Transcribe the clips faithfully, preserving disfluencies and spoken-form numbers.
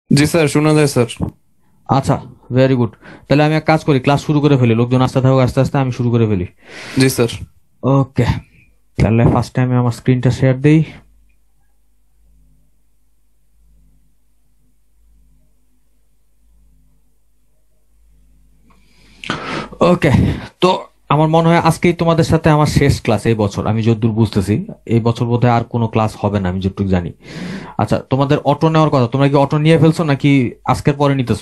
জি sir, শোনা যায় sir. আচ্ছা, ভেরি গুড। তাহলে আমি এক কাজ করি, ক্লাস শুরু করে ফেলি, লোকজন আসতে থাকুক, আস্তে আস্তে আমি শুরু করে ফেলি। জি স্যার। ওকে, তাহলে ফার্স্ট টাইমে আমার স্ক্রিনটা শেয়ার দেই। ওকে, তো আমার মনে হয় আজকেই তোমাদের সাথে আমার শেষ ক্লাস এই বছর, আমি যতদূর বুঝতেছি। এই বছর বোধহয় আর কোনো ক্লাস হবে না, আমি যতটুকু জানি। আচ্ছা, তোমাদের অটো নেওয়ার কথা, তোমরা কি অটো নিয়ে ফেলছো নাকি আজকের পরে নিতেছো?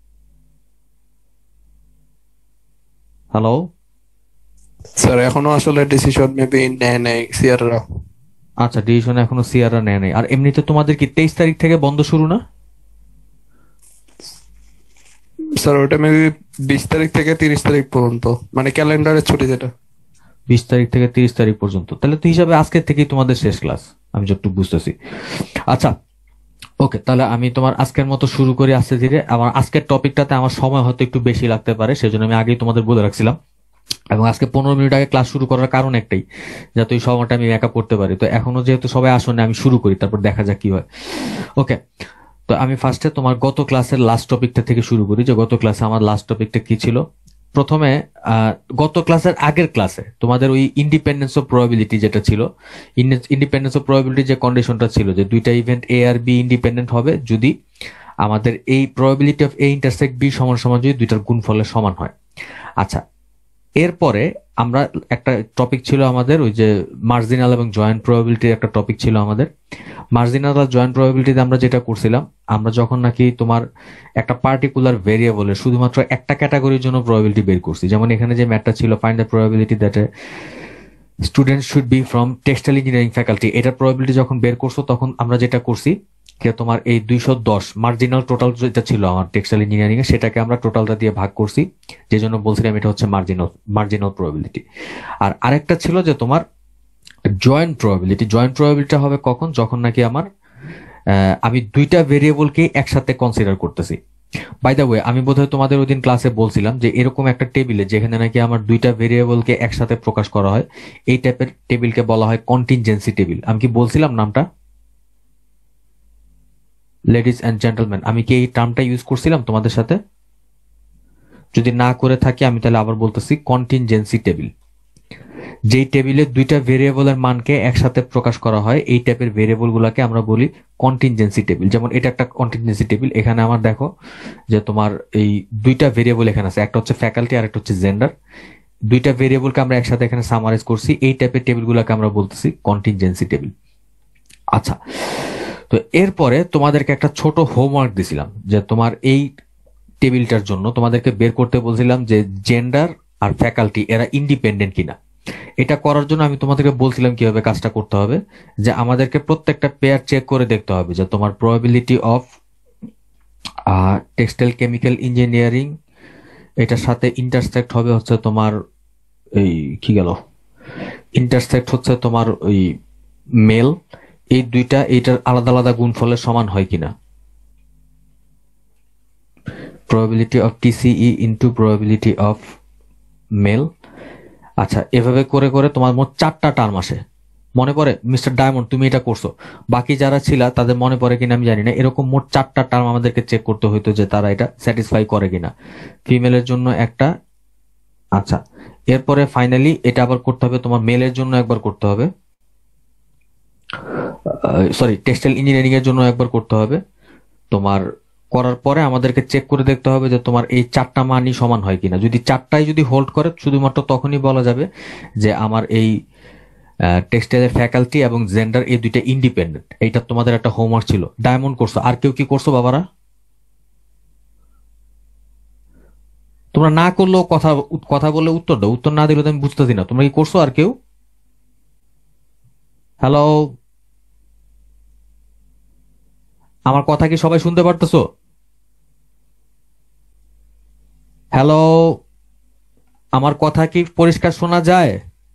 হ্যালো? স্যার এখনো আসলে ডিসিশন মেবি নেয় নাই সিয়াররা। আচ্ছা, ডিসিশন এখনো সিয়ারা নেয় নাই। আর এমনিতে তোমাদের কি তেইশ তারিখ থেকে বন্ধ শুরু না? স্যার ওটা মেবি বিশ তারিখ থেকে তিরিশ তারিখ পর্যন্ত, মানে ক্যালেন্ডারের ছুটি যেটা। বিশ তারিখ থেকে তিরিশ তারিখ পর্যন্ত, তাহলে তো হিসাবে আজকের থেকেই তোমাদের শেষ ক্লাস, আমি যতটুকু বুঝতেছি। আচ্ছা, ওকে, তাহলে আমি তোমার আজকের মতো শুরু করি আস্তে ধীরে। আমার আজকের টপিকটাতে আমার সময় হয়তো একটু বেশি লাগতে পারে, সেজন্য আমি আগেই তোমাদের বলে রাখছিলাম। এবং আজকে পনেরো মিনিট আগে ক্লাস শুরু করার কারণ একটাই, যাতে ওই সময়টা আমি মেকআপ করতে পারি। তো এখনো যেহেতু সবাই আসনে, আমি শুরু করি, তারপর দেখা যাক কি হয়। ওকে, তো আমি ফার্স্টে তোমার গত ক্লাসের লাস্ট টপিকটা থেকে শুরু করি, যে গত ক্লাসে আমার লাস্ট টপিকটা কি ছিল। প্রথমে আহ, গত ক্লাসের আগের ক্লাসে তোমাদের ওই ইন্ডিপেন্ডেন্স অফ প্রবাবিলিটি যেটা ছিল, ইন্ডিপেন্ডেন্স অফ প্রবাবিলিটি যে কন্ডিশনটা ছিল, যে দুইটা ইভেন্ট এ আর বি ইন্ডিপেন্ডেন্ট হবে যদি আমাদের এই probability of A intersect B সমান সমান যদি দুইটার গুণফলের সমান হয়। আচ্ছা, এরপরে আমরা একটা টপিক ছিল আমাদের ওই যে মার্জিনাল এবং জয়েন্ট প্রবাবিলিটির একটা টপিক ছিল আমাদের। মার্জিনাল আর জয়েন্ট প্রবাবিলিটিতে আমরা যেটা করছিলাম, আমরা যখন নাকি তোমার একটা পার্টিকুলার ভেরিয়েবলের শুধুমাত্র একটা ক্যাটাগরির জন্য প্রবাবিলিটি বের করছি, যেমন এখানে যে ম্যাটটা ছিল find the probability that student should be from textile engineering faculty, এটার প্রবাবিলিটি যখন বের করছো তখন আমরা যেটা করছি, যে তোমার এই দুইশো দশ মার্জিনাল টোটাল যেটা ছিল আমার টেক্সটাইল ইঞ্জিনিয়ারিং এ, সেটাকে আমরা টোটালটা দিয়ে ভাগ করছি, যে জন্য বলছিলাম এটা হচ্ছে মার্জিনাল মার্জিনাল প্রবাবিলিটি। আর আরেকটা ছিল যে তোমার জয়েন্ট প্রবাবিলিটি। জয়েন্ট প্রবাবিলিটি হবে কখন, যখন নাকি আমার আহ, আমি দুইটা ভেরিয়েবলকে একসাথে কনসিডার করতেছি। বাই দ্য ওয়ে, আমি বোধহয় তোমাদের ওই দিন ক্লাসে বলছিলাম যে এরকম একটা টেবিলে যেখানে নাকি আমার দুইটা ভেরিয়েবলকে একসাথে প্রকাশ করা হয়, এই টাইপের টেবিলকে বলা হয় কন্টিনজেন্সি টেবিল। আমি কি বলছিলাম নামটা? লেডিজ অ্যান্ড জেন্টলম্যান, আমি কি এই টার্মটা ইউজ করছিলাম তোমাদের সাথে? যদি না করে থাকি আমি তাহলে আবার বলতেছি, কন্টিনজেন্সি টেবিল। যেই টেবিলে দুইটা ভেরিয়েবলের মানকে একসাথে প্রকাশ করা হয়, এই টাইপের ভেরিয়েবল গুলাকে আমরা বলি কন্টিনজেন্সি টেবিল। যেমন এটা একটা কন্টিনজেন্সি টেবিল, এখানে আমার দেখো যে তোমার এই দুইটা ভেরিয়েবল এখানে আছে, একটা হচ্ছে ফ্যাকাল্টি আর একটা হচ্ছে জেন্ডার। দুইটা ভেরিয়েবলকে আমরা একসাথে এখানে সামারাইজ করছি, এই টাইপের টেবিল গুলাকে আমরা বলতেছি কন্টিনজেন্সি টেবিল। আচ্ছা, তো এরপরে তোমাদেরকে একটা ছোট হোমওয়ার্ক দিছিলাম, যে তোমার এই টেবিলটার জন্য তোমাদেরকে বের করতে বলছিলাম যে জেন্ডার আর ফ্যাকাল্টি এরা ইন্ডিপেন্ডেন্ট কিনা। এটা করার জন্য আমি তোমাদেরকে বলছিলাম কিভাবে কাজটা করতে হবে, যে আমাদেরকে প্রত্যেকটা পেয়ার চেক করে দেখতে হবে যে তোমার probability of textile chemical engineering এটার সাথে ইন্টারসেক্ট হবে হচ্ছে তোমার এই কি গেল, ইন্টারসেক্ট হচ্ছে তোমার ওই মেল। এই দুইটা এইটার আলাদা আলাদা গুণফলের সমান হয় কিনা। Probability of TCE into probability of male. আচ্ছা, এভাবে করে করে তোমার মোট চারটা টার্ম আসে। মনে পড়ে মিস্টার ডায়মন্ড, তুমি এটা করছো, বাকি যারা ছিল তাদের মনে পড়ে কিনা আমি জানি না। এরকম মোট চারটা টার্ম আমাদেরকে চেক করতে হইতো যে তারা এটা স্যাটিসফাই করে কিনা। ফিমেলের জন্য একটা। আচ্ছা, এরপরে ফাইনালি এটা আবার করতে হবে তোমার মেলের জন্য একবার করতে হবে, সরি টেক্সটাইল ইঞ্জিনিয়ারিং এর জন্য একবার করতে হবে তোমার। করার পরে আমাদেরকে চেক করে দেখতে হবে যে তোমার এই চারটা মানই সমান হয় কিনা। যদি চারটাই যদি হোল্ড করে, শুধুমাত্র তখনই বলা যাবে যে আমার এই টেক্সটাইলের ফ্যাকাল্টি এবং জেন্ডার এই দুইটা ইন্ডিপেন্ডেন্ট। এইটা তোমাদের একটা হোমওয়ার্ক ছিল। ডায়মন্ড করছো, আর কেউ কি করছো বাবারা? তোমরা না করলেও কথা কথা বলে উত্তর দাও, উত্তর না দিলে তো আমি বুঝতেছি না। তোমরা কি করছো আর কেউ? হ্যালো? আমার কথা কি সবাই শুনতে পারতেছো? হ্যালো? আমার কথা কি পরিষ্কার শোনা যায়?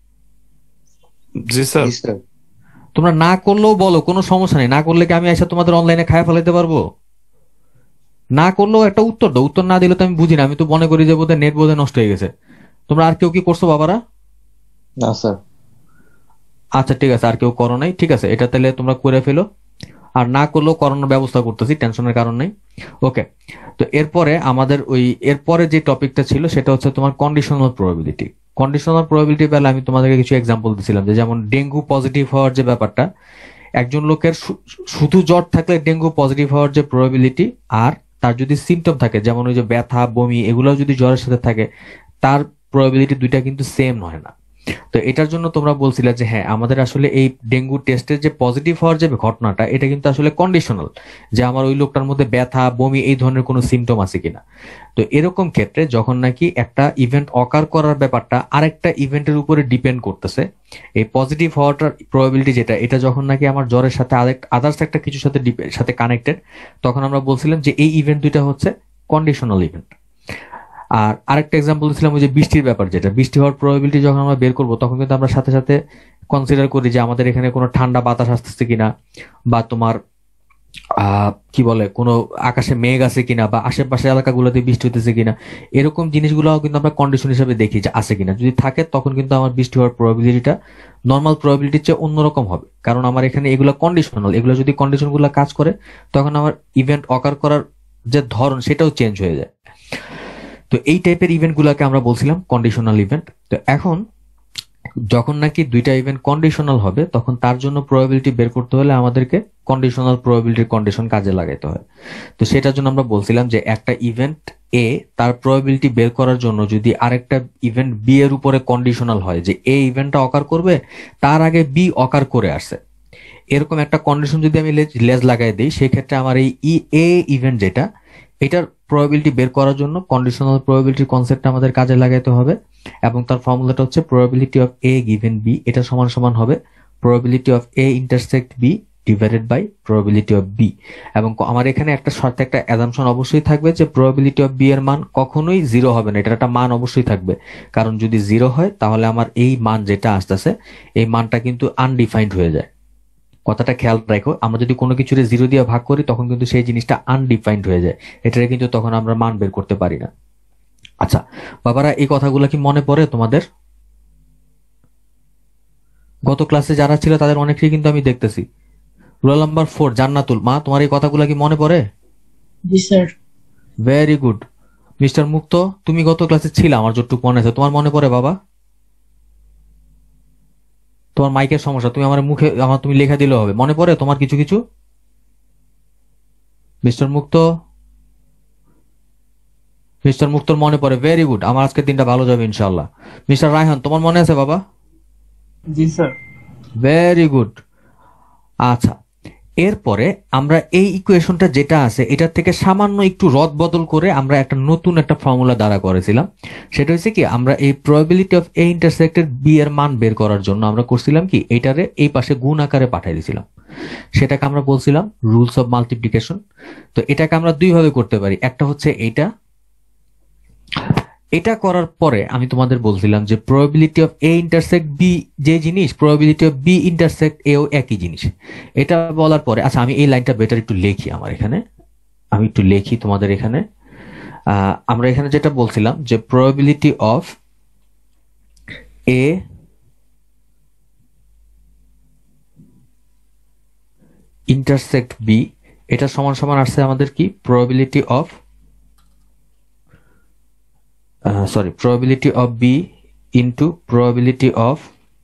জি স্যার। জি স্যার। তোমরা না করলেও বলো, কোনো সমস্যা নেই। না করলে কি আমি এসে তোমাদের অনলাইনে খায় ফেলাইতে পারবো? না করলেও একটা উত্তর দাও, উত্তর না দিলে তো আমি বুঝি না, আমি তো মনে করি যে বোধহয় নেট বোধহয় নষ্ট হয়ে গেছে। তোমরা আর কেউ কি করছো বাবারা? না স্যার। আচ্ছা ঠিক আছে, আর কেউ করো নাই, ঠিক আছে, এটা তাহলে তোমরা করে ফেলো। আর না করলেও করানোর ব্যবস্থা করতেছি, টেনশনের কারণ নেই। ওকে, তো এরপরে আমাদের ওই এরপরে যে টপিকটা ছিল সেটা হচ্ছে তোমার কন্ডিশনাল প্রবাবিলিটি। কন্ডিশনাল প্রবাবিলিটি বেলা আমি তোমাদেরকে কিছু এক্সাম্পল দিছিলাম, যে যেমন ডেঙ্গু পজিটিভ হওয়ার যে ব্যাপারটা, একজন লোকের শু- শুধু জ্বর থাকলে ডেঙ্গু পজিটিভ হওয়ার যে প্রবাবিলিটি, আর তার যদি সিমটম থাকে যেমন ওই যে ব্যথা বমি এগুলো যদি জ্বরের সাথে থাকে, তার প্রবাবিলিটি দুইটা কিন্তু সেম হয় না। তো এটার জন্য তোমরা বলছিলে যে হ্যাঁ আমাদের আসলে এই ডেঙ্গু টেস্টের যে পজিটিভ হওয়ার যে ঘটনাটা, এটা কিন্তু আসলে কন্ডিশনাল, যে আমার ওই লোকটার মধ্যে ব্যথা বমি এই ধরনের কোনো সিমটম আছে কিনা। তো এরকম ক্ষেত্রে যখন নাকি একটা ইভেন্ট অকার করার ব্যাপারটা আরেকটা ইভেন্টের উপরে ডিপেন্ড করতেছে, এই পজিটিভ হওয়াটার প্রবাবিলিটি যেটা, এটা যখন নাকি আমার জ্বরের সাথে আদার্স একটা কিছুর সাথে ডিপে- সাথে কানেক্টেড, তখন আমরা বলছিলাম যে এই ইভেন্ট দুইটা হচ্ছে কন্ডিশনাল ইভেন্ট। আর আরেকটা এক্সাম্পল দিচ্ছিলাম ওই যে বৃষ্টির ব্যাপার, যেটা বৃষ্টি হওয়ার প্রবাবিলিটি যখন আমরা বের করবো তখন কিন্তু আমরা সাথে সাথে কনসিডার করি যে আমাদের এখানে কোনো ঠান্ডা বাতাস আসতেছে কিনা, বা তোমার আহ কি বলে কোনো আকাশে মেঘ আছে কিনা, বা আশেপাশে এলাকাগুলোতে বৃষ্টি হতেছে কিনা, এরকম জিনিসগুলো কিন্তু আমরা কন্ডিশন হিসেবে দেখি যে আছে কিনা। যদি থাকে তখন কিন্তু আমার বৃষ্টি হওয়ার প্রবাবিলিটিটা নর্মাল প্রবাবিলিটির চেয়ে অন্যরকম হবে, কারণ আমার এখানে এগুলো কন্ডিশনাল, এগুলো যদি কন্ডিশনগুলো কাজ করে তখন আমার ইভেন্ট অকার করার যে ধরন সেটাও চেঞ্জ হয়ে যায়। তো এই টাইপের ইভেন্ট গুলাকে আমরা বলছিলাম কন্ডিশনাল ইভেন্ট। তো এখন যখন নাকি দুইটা ইভেন্ট কন্ডিশনাল হবে তখন তার জন্য প্রবাবিলিটি বের করতে হলে আমাদেরকে কন্ডিশনাল প্রবাবিলিটির কন্ডিশন কাজে লাগাইতে হয়। তো সেটার জন্য আমরা বলছিলাম যে একটা ইভেন্ট এ তার প্রবাবিলিটি বের করার জন্য যদি আরেকটা ইভেন্ট বি এর উপরে কন্ডিশনাল হয়, যে এ ইভেন্টটা অকার করবে তার আগে বি অকার করে আসছে, এরকম একটা কন্ডিশন যদি আমি লেজ লাগাই দিই, সেই ক্ষেত্রে আমার এই এ ইভেন্ট যেটা, এটার প্রবাবিলিটি বের করার জন্য কন্ডিশনাল প্রবাবিলিটির কনসেপ্টটা আমাদের কাজে লাগাইতে হবে, এবং তার ফর্মুলাটা হচ্ছে probability of A given B, এটা সমান সমান হবে probability of A intersect B divided by probability of B. এবং ক- আমার এখানে একটা শর্তে একটা অ্যাজাম্পশন অবশ্যই থাকবে যে প্রবাবিলিটি অফ বি এর মান কখনোই জিরো হবে না, এটার একটা মান অবশ্যই থাকবে, কারণ যদি জিরো হয় তাহলে আমার এই মান যেটা আসতেছে এই মানটা কিন্তু আনডিফাইন্ড হয়ে যায়। কথাটা খেয়াল রাখো, আমরা যদি কোনো কিছুরে জিরো দিয়ে ভাগ করি তখন কিন্তু সেই জিনিসটা আনডিফাইন্ড হয়ে যায়, এটারে কিন্তু তখন আমরা মান বের করতে পারি না। আচ্ছা বাবারা, এই কথাগুলো কি মনে পড়ে তোমাদের? গত ক্লাসে যারা ছিল তাদের অনেকেই কিন্তু আমি দেখতেছি। রোল নাম্বার ফোর জান্নাতুল, মা তোমার এই কথাগুলো কি মনে পড়ে? জি sir. Very good. Mister Mukto, তুমি গত ক্লাসে ছিল আমার যতটুকু মনে আছে, তোমার মনে পড়ে বাবা? তোমার মাইকের সমস্যা, তুমি আমার মুখে আমার তুমি লেখা দিলেও হবে, মনে পড়ে তোমার কিছু কিছু? মিস্টার মুক্ত, মিস্টার মুক্তর মনে পড়ে, ভেরি গুড, আমার আজকের দিনটা ভালো যাবে ইনশাল্লাহ। মিস্টার রায়হান, তোমার মনে আছে বাবা? জি স্যার। Very good. আচ্ছা, এরপরে আমরা এই ইকুয়েশনটা যেটা আছে এটার থেকে সামান্য একটু রদ বদল করে আমরা একটা নতুন একটা ফর্মুলা দ্বারা করেছিলাম। সেটা হচ্ছে কি, আমরা এই probability of A intersected B এর মান বের করার জন্য আমরা করছিলাম কি, এটারে এই পাশে গুণ আকারে পাঠিয়ে দিয়েছিলাম, সেটাকে আমরা বলছিলাম রুলস অফ মাল্টিপ্লিকেশন। তো এটাকে আমরা দুই ভাবে করতে পারি, একটা হচ্ছে এইটা, এটা করার পরে আমি তোমাদের বলছিলাম যে probability of A intersect B যে জিনিস, প্রবাবিলিটি অফ বি ইন্টারসেক্ট এও একই জিনিস। এটা বলার পরে আচ্ছা আমি এই লাইনটা বেটার একটু লিখি, আমার এখানে আমি একটু লিখি তোমাদের এখানে। আহ, আমরা এখানে যেটা বলছিলাম যে probability of A intersect B, এটা সমান সমান আসছে আমাদের কি, probability of sorry probability of b into probability of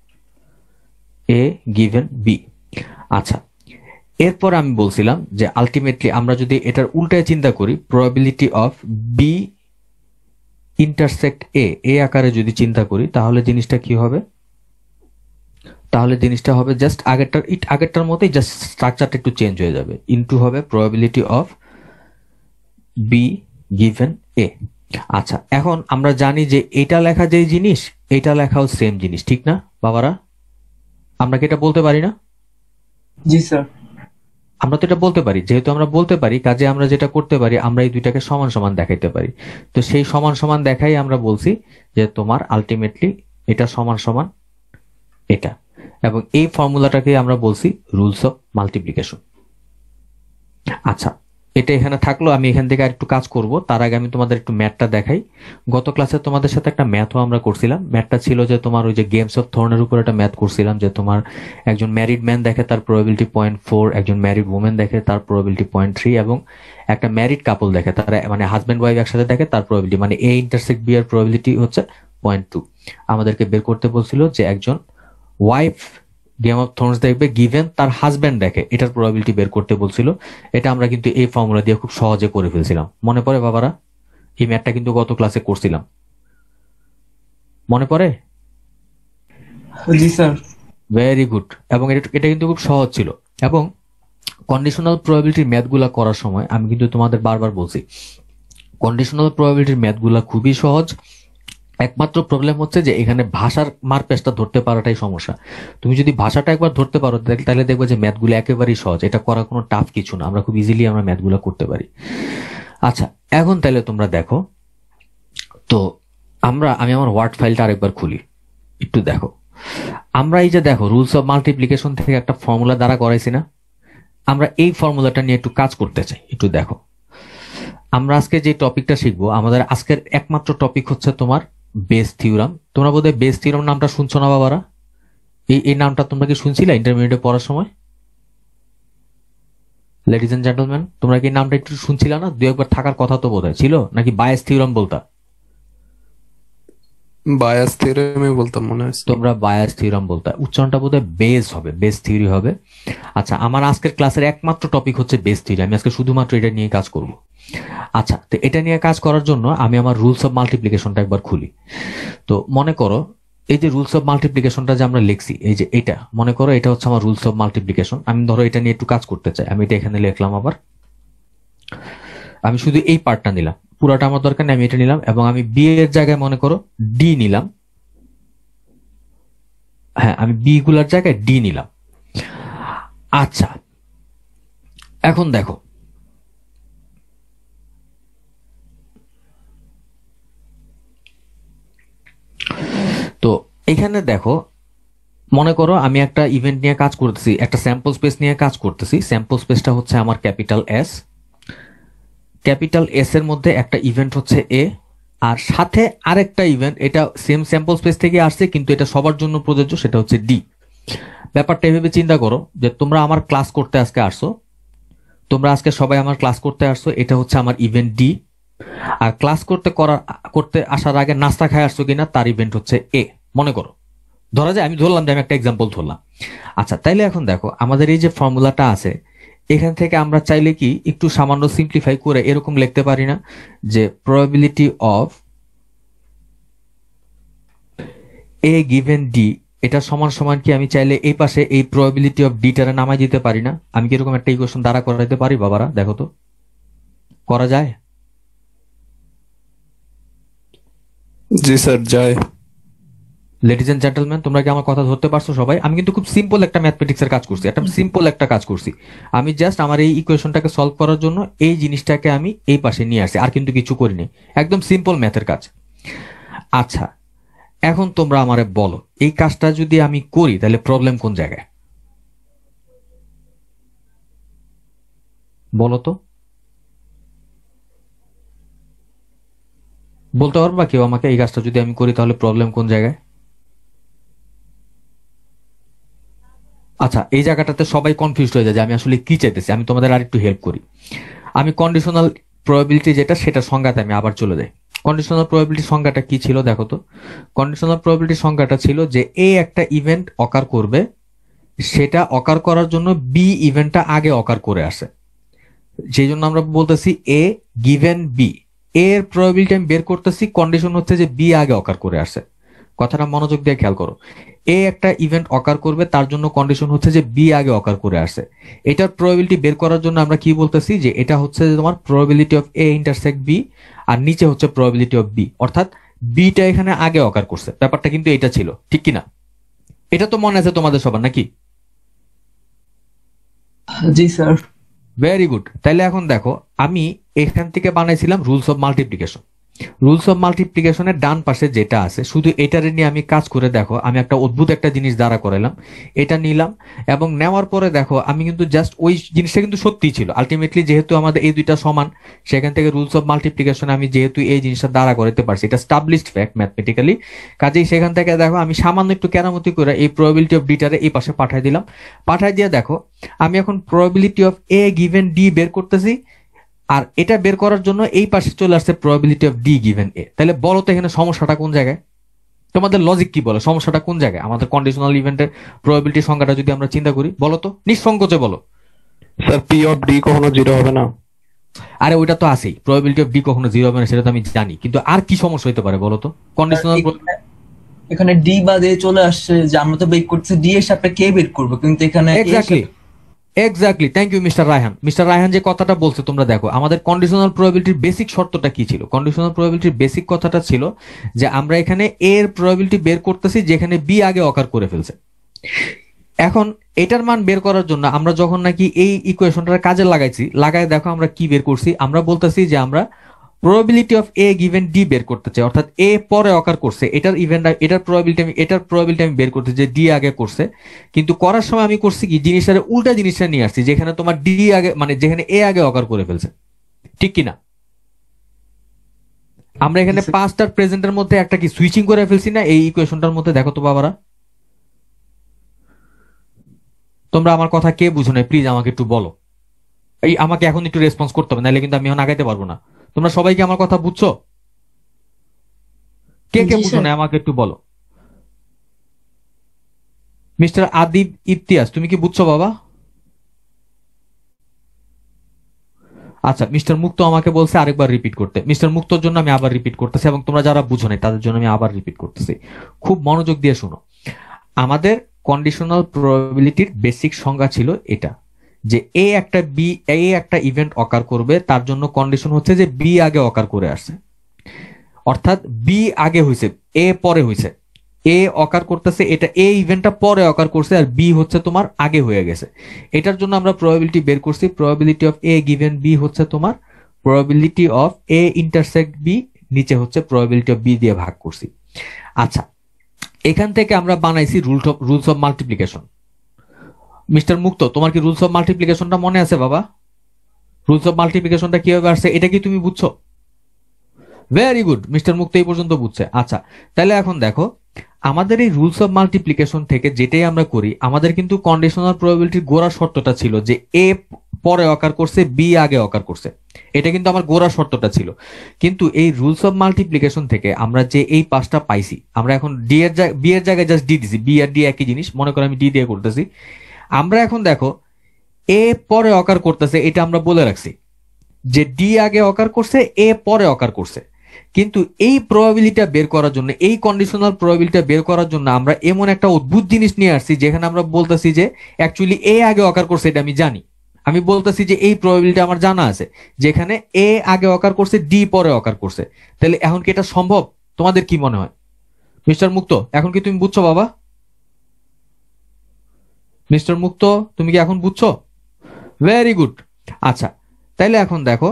a given b। আচ্ছা, এরপর আমি বলছিলাম যে আলটিমেটলি আমরা যদি এটার উল্টায় চিন্তা করি, probability of b intersect a a আকারে যদি চিন্তা করি তাহলে জিনিসটা কি হবে, তাহলে জিনিসটা হবে জাস্ট আগেরটার ইট আগেরটার মতোই, জাস্ট স্ট্রাকচারটা একটু চেঞ্জ হয়ে যাবে, ইনটু হবে probability of b given a। আচ্ছা, এখন আমরা জানি যে এটা লেখা যে জিনিস এটা লেখাও সেম জিনিস, ঠিক না বাবারা? আমরা কি এটা বলতে পারি না? জি স্যার। আমরা তো এটা বলতে পারি, যেহেতু আমরা বলতে পারি কাজে আমরা যেটা করতে পারি আমরা এই দুইটাকে সমান সমান দেখাইতে পারি। তো সেই সমান সমান দেখাই আমরা বলছি যে তোমার আলটিমেটলি এটা সমান সমান এটা, এবং এই ফর্মুলাটাকে আমরা বলছি রুলস অফ মাল্টিপ্লিকেশন। আচ্ছা, এটা এখানে থাকলো, আমি এখান থেকে আর একটু কাজ করব। তার আগে আমি তোমাদের একটু ম্যাথটা দেখাই। গত ক্লাসে তোমাদের সাথে একটা ম্যাথও আমরা করছিলাম। ম্যাথটা ছিল যে তোমার ওই যে গেমস অফ থ্রোনের উপর একটা ম্যাথ করছিলাম, যে তোমার একজন ম্যারিড ম্যান দেখে তার প্রবাবিলিটি পয়েন্ট ফোর, একজন ম্যারিড ওমেন দেখে তার প্রবাবিলিটি পয়েন্ট থ্রি, এবং একটা ম্যারিড কাপল দেখে তারা মানে হাজব্যান্ড ওয়াইফ একসাথে দেখে তার প্রবাবিলিটি মানে এ ইন্টারসেক্ট বি এর প্রবাবিলিটি হচ্ছে পয়েন্ট টু। আমাদেরকে বের করতে বলছিল যে একজন ওয়াইফ গেম অফ থ্রোনস দেখবে গিভেন তার হাজব্যান্ড দেখে, এটার প্রবাবিলিটি বের করতে বলছিল। এটা আমরা কিন্তু এই ফর্মুলা দিয়ে খুব সহজে করে ফেলছিলাম। মনে পড়ে বাবারা? এই ম্যাথটা কিন্তু গত ক্লাসে করছিলাম, মনে পড়ে? জি স্যার। Very good. এবং এটা এটা কিন্তু খুব সহজ ছিল। এবং কন্ডিশনাল প্রবাবিলিটির ম্যাথগুলা করার সময় আমি কিন্তু তোমাদের বারবার বলছি, কন্ডিশনাল প্রবাবিলিটির ম্যাথগুলা খুবই সহজ। একমাত্র প্রবলেম হচ্ছে যে এখানে ভাষার মারপ্যাচটা ধরতে পারাটাই সমস্যা। তুমি যদি ভাষাটা একবার ধরতে পারো তাহলে দেখবে যে ম্যাথগুলো একেবারেই সহজ। এটা করা কোনো টাফ কিছু না, আমরা খুব ইজিলি আমরা ম্যাথগুলো করতে পারি। আচ্ছা, এখন তাহলে তোমরা দেখো তো, আমরা আমি আমার ওয়ার্ড ফাইলটা আরেকবার খুলি, একটু দেখো। আমরা এই যে দেখো রুলস অফ মাল্টিপ্লিকেশন থেকে একটা ফর্মুলা দ্বারা করাইছি না, আমরা এই ফর্মুলাটা নিয়ে একটু কাজ করতে চাই। একটু দেখো, আমরা আজকে যে টপিকটা শিখবো, আমাদের আজকের একমাত্র টপিক হচ্ছে তোমার বেস থিওরাম। তোমরা বোধহয় বেস থিওরাম নামটা শুনছো না বাবারা? এই এই নামটা তোমরা কি শুনছিলে ইন্টারমিডিয়েটে পড়ার সময়? লেডিজ এন্ড জেন্টলম্যান, তোমরা কি এই নামটা একটু শুনছিল না? দু একবার থাকার কথা তো বোধহয় ছিল, নাকি বায়াস থিওরাম বলতা? বায়াস থিওরেমই বলতাম মনে হয়। তোমরা বায়াস থিওরাম বলতা। উচ্চারণটা বোধহয় বেস হবে, বেস থিওরি হবে। আচ্ছা, আমার আজকের ক্লাসের একমাত্র টপিক হচ্ছে বেস থিওরি। আমি আজকে শুধুমাত্র এটা নিয়ে কাজ করব। আচ্ছা, তো এটা নিয়ে কাজ করার জন্য আমি আমার রুলস অফ মাল্টিপ্লিকেশনটা একবার খুলি। তো মনে করো এই যে রুলস অফ মাল্টিপ্লিকেশনটা যে আমরা লিখছি, এই যে এটা মনে করো এটা হচ্ছে আমার রুলস অফ মাল্টিপ্লিকেশন। আমি ধরো এটা নিয়ে একটু কাজ করতে চাই, আমি এটা এখানে লিখলাম। আবার আমি শুধু এই পার্টটা নিলাম, পুরাটা আমার দরকার নেই, আমি এটা নিলাম। এবং আমি বি এর জায়গায় মনে করো ডি নিলাম। হ্যাঁ, আমি বি গুলার জায়গায় ডি নিলাম। আচ্ছা, এখন দেখো তো এখানে দেখো, মনে করো আমি একটা ইভেন্ট নিয়ে কাজ করতেছি, একটা স্যাম্পল স্পেস নিয়ে কাজ করতেছি। স্যাম্পল স্পেসটা হচ্ছে আমার ক্যাপিটাল এস। ক্যাপিটাল এস এর মধ্যে একটা ইভেন্ট হচ্ছে এ, আর সাথে আরেকটা ইভেন্ট, এটা সেম স্যাম্পল স্পেস থেকে আসছে কিন্তু এটা সবার জন্য প্রযোজ্য, সেটা হচ্ছে ডি। ব্যাপারটা এভাবে চিন্তা করো যে তোমরা আমার ক্লাস করতে আজকে আসছো, তোমরা আজকে সবাই আমার ক্লাস করতে আসছো, এটা হচ্ছে আমার ইভেন্ট ডি। আর ক্লাস করতে করার করতে আসার আগে নাস্তা খায় আসছো কিনা তার ইভেন্ট হচ্ছে এ। মনে করো, ধরা যায় আমি ধরলাম যে আমি একটা এক্সাম্পল ধরলাম। আচ্ছা, তাইলে এখন দেখো আমাদের এই যে ফর্মুলাটা আছে, এখান থেকে আমরা চাইলে কি একটু সামান্য সিম্পলিফাই করে এরকম লিখতে পারি না যে probability of A given D, এটা সমান সমান কি আমি চাইলে এই পাশে এই প্রবাবিলিটি অফ ডি টারে নামাই দিতে পারি না? আমি কি এরকম একটা ইকুয়েশন দ্বারা করাইতে পারি বাবারা? দেখো তো, করা যায়? জি স্যার, যায়। লেডিজ এন্ড জেন্টলম্যান, তোমরা কি আমার কথা ধরতে পারছো সবাই? আমি কিন্তু খুব সিম্পল একটা ম্যাথমেটিক্স এর কাজ করছি, একটা সিম্পল একটা কাজ করছি। আমি জাস্ট আমার এই ইকুয়েশনটাকে সলভ করার জন্য এই জিনিসটাকে আমি এই পাশে নিয়ে আসছি, আর কিন্তু কিছু করিনি। একদম সিম্পল ম্যাথের কাজ। আচ্ছা, এখন তোমরা আমারে বলো এই কাজটা যদি আমি করি তাহলে প্রবলেম কোন জায়গায়? বলো তো, বলতে পারবা কেউ আমাকে? এই কাজটা যদি আমি করি তাহলে প্রবলেম কোন জায়গায়? আচ্ছা, এই জায়গাটাতে সবাই কনফিউজড হয়ে যায় যে আমি আসলে কি চাইতেছি। আমি তোমাদের আর একটু হেল্প করি। আমি কন্ডিশনাল প্রবাবিলিটি যেটা, সেটা সংজ্ঞাতে আমি আবার চলে যাই। কন্ডিশনাল প্রবাবিলিটি সংজ্ঞাটা কি ছিল দেখো তো। কন্ডিশনাল প্রবাবিলিটি সংজ্ঞাটা ছিল যে এ একটা ইভেন্ট অকার করবে, সেটা অকার করার জন্য বি ইভেন্টটা আগে অকার করে আসে। সেই জন্য আমরা বলতেছি এ গিভেন বি, এর প্রবাবিলিটি আমি বের করতেছি, কন্ডিশন হচ্ছে যে বি আগে অকার করে আসে। কথাটা মনোযোগ দিয়ে খেয়াল করো। এ একটা ইভেন্ট অকার করবে, তার জন্য কন্ডিশন হচ্ছে যে বি আগে অকার করে আসে। এটার প্রবাবিলিটি বের করার জন্য আমরা কি বলতেছি যে এটা হচ্ছে যে তোমার probability of A intersect B, আর নিচে হচ্ছে প্রবাবিলিটি অফ বি, অর্থাৎ বিটা এখানে আগে অকার করছে। ব্যাপারটা কিন্তু এটা ছিল, ঠিক কিনা? এটা তো মনে আছে তোমাদের সবার নাকি? জি স্যার। Very good. তাহলে এখন দেখো, আমি এখান থেকে বানাইছিলাম rules of multiplication. Rules of মাল্টিপ্লিকেশনের ডান পাশে যেটা আছে শুধু এটারে নিয়ে আমি কাজ করে দেখো, আমি একটা অদ্ভুত একটা জিনিস দাঁড়া করাইলাম, এটা নিলাম এবং নেওয়ার পরে দেখো আমি কিন্তু জাস্ট ওই জিনিসটা কিন্তু সত্যিই ছিল। আলটিমেটলি যেহেতু আমাদের এই দুইটা সমান, সেখান থেকে রুলস অফ মাল্টিপ্লিকেশন আমি যেহেতু এই জিনিসটা দাঁড়া করাতে পারছি, এটা স্টাবলিশড ফ্যাক্ট ম্যাথমেটিক্যালি, কাজেই সেখান থেকে দেখো আমি সামান্য একটু কেরামতি করে এই প্রবাবিলিটি অফ ডিটারে এই পাশে পাঠাই দিলাম। পাঠাই দিয়ে দেখো আমি এখন probability of A given D বের করতেছি, আর এটা বের করার জন্য এই পাশে চলে আসছে probability of D given A. তাহলে বলো তো এখানে সমস্যাটা কোন জায়গায়? তোমাদের লজিক কি বলে সমস্যাটা কোন জায়গায়? আমাদের কন্ডিশনাল ইভেন্টের প্রবাবিলিটি সংখ্যাটা যদি আমরা চিন্তা করি, বলো তো, নিঃসংকোচে বলো। স্যার পি অফ ডি কখনো জিরো হবে না। আরে ওইটা তো আছেই, প্রবাবিলিটি অফ ডি কখনো জিরো হবে না, সেটা তো আমি জানি, কিন্তু আর কি সমস্যা হতে পারে বলো তো কন্ডিশনাল? এখানে- এখানে ডি বাদে চলে আসছে যে আমরা তো বের করছি ডি এর সাথে কে বের করবো, কিন্তু এখানে A এর এক্স্যাক্টলি সাথে- exactly thank you mister Raihan. Mister Raihan যে কথাটা বলছে তোমরা দেখো, আমাদের কন্ডিশনাল প্রবাবিলিটির বেসিক শর্তটা কি ছিল? কন্ডিশনাল প্রবাবিলিটির বেসিক কথাটা ছিল যে আমরা এখানে এ এর প্রবাবিলিটি বের করতেছি যেখানে বি আগে অকার করে ফেলছে। এখন এটার মান বের করার জন্য আমরা যখন নাকি এই ইকুয়েশনটা কাজে লাগাইছি, লাগায় দেখো আমরা কি বের করছি, আমরা বলতেছি যে আমরা probability of A given D বের করতে চাই, অর্থাৎ এ পরে অকার করছে, এটার ইভেন্ট এটার প্রবাবিলিটি আমি এটার প্রবাবিলিটি আমি বের করতে যে ডি আগে করছে, কিন্তু করার সময় আমি করছি কি জিনিসটার উল্টা জিনিসটা নিয়ে আসছি, যেখানে তোমার ডি আগে মানে যেখানে এ আগে অকার করে ফেলছে, ঠিক কিনা? আমরা এখানে পাঁচটার প্রেজেন্টের মধ্যে একটা কি সুইচিং করে ফেলছি না এই ইকুয়েশনটার মধ্যে? দেখো তো বাবারা, তোমরা আমার কথা কে বুঝো না প্লিজ আমাকে একটু বলো। এই আমাকে এখন একটু রেসপন্স করতে হবে, নাহলে কিন্তু আমি এখন আগাইতে পারবো না। তোমরা সবাই কি আমার কথা বুঝছো? কে কে জি, বুঝো স্যার। না আমাকে একটু বলো। মিস্টার আদিব ইতিহাস, তুমি কি বুঝছো বাবা? আচ্ছা, মিস্টার মুক্ত আমাকে বলছে আরেকবার রিপিট করতে। মিস্টার মুক্তর জন্য আমি আবার রিপিট করতেছি, এবং তোমরা যারা বুঝো নাই তাদের জন্য আমি আবার রিপিট করতেছি। খুব মনোযোগ দিয়ে শোনো। আমাদের কন্ডিশনাল প্রবাবিলিটির বেসিক সংজ্ঞা ছিল এটা, যে এ একটা বি এ একটা ইভেন্ট অকার করবে, তার জন্য কন্ডিশন হচ্ছে যে বি আগে অকার করে আসছে, অর্থাৎ বি আগে হয়েছে এ পরে হয়েছে, এ অকার করতেছে, এটা এ ইভেন্টটা পরে অকার করছে, আর বি হচ্ছে তোমার আগে হয়ে গেছে। এটার জন্য আমরা প্রবাবিলিটি বের করছি, probability of A given B হচ্ছে তোমার probability of A intersect B, নিচে হচ্ছে প্রবাবিলিটি অফ বি দিয়ে ভাগ করছি। আচ্ছা, এখান থেকে আমরা বানাইছি rules of rules of multiplication. Mister Mukto, তোমার কি রুলস অফ মাল্টিপ্লিকেশনটা মনে আছে বাবা? রুলস অফ মাল্টিপ্লিকেশনটা কিভাবে আসছে এটা কি তুমি বুঝছো? ভেরি গুড, মিস্টার মুক্ত এই পর্যন্ত বুঝছে। আচ্ছা, তাহলে এখন দেখো আমাদের এই রুলস অফ মাল্টিপ্লিকেশন থেকে যেটাই আমরা করি, আমাদের কিন্তু কন্ডিশনাল প্রবাবিলিটির গোড়া শর্তটা ছিল যে এ পরে অকার করছে, বি আগে অকার করছে, এটা কিন্তু আমার গোড়া শর্তটা ছিল। কিন্তু এই রুলস অফ মাল্টিপ্লিকেশন থেকে আমরা যে এই পাঁচটা পাইছি, আমরা এখন ডি এর বি এর জায়গায় জাস্ট ডি দিছি, বি আর ডি একই জিনিস, মনে করো আমি ডি দিয়ে করতেছি। আমরা এখন দেখো এ পরে অকার করতেছে, এটা আমরা বলে রাখছি যে ডি আগে অকার করছে, এ পরে অকার করছে। কিন্তু এই প্রবাবিলিটিটা বের করার জন্য, এই কন্ডিশনাল প্রবাবিলিটিটা বের করার জন্য আমরা এমন একটা অদ্ভুত জিনিস নিয়ে আসছি, যেখানে আমরা বলতেছি যে অ্যাকচুয়ালি এ আগে অকার করছে, এটা আমি জানি। আমি বলতেছি যে এই প্রবাবিলিটি আমার জানা আছে, যেখানে এ আগে অকার করছে, ডি পরে অকার করছে। তাহলে এখন কি এটা সম্ভব? তোমাদের কি মনে হয়? মিস্টার মুক্ত, এখন কি তুমি বুঝছো বাবা? মিস্টার মুক্ত, তুমি কি এখন বুঝছো? Very good. আচ্ছা, তাইলে এখন দেখো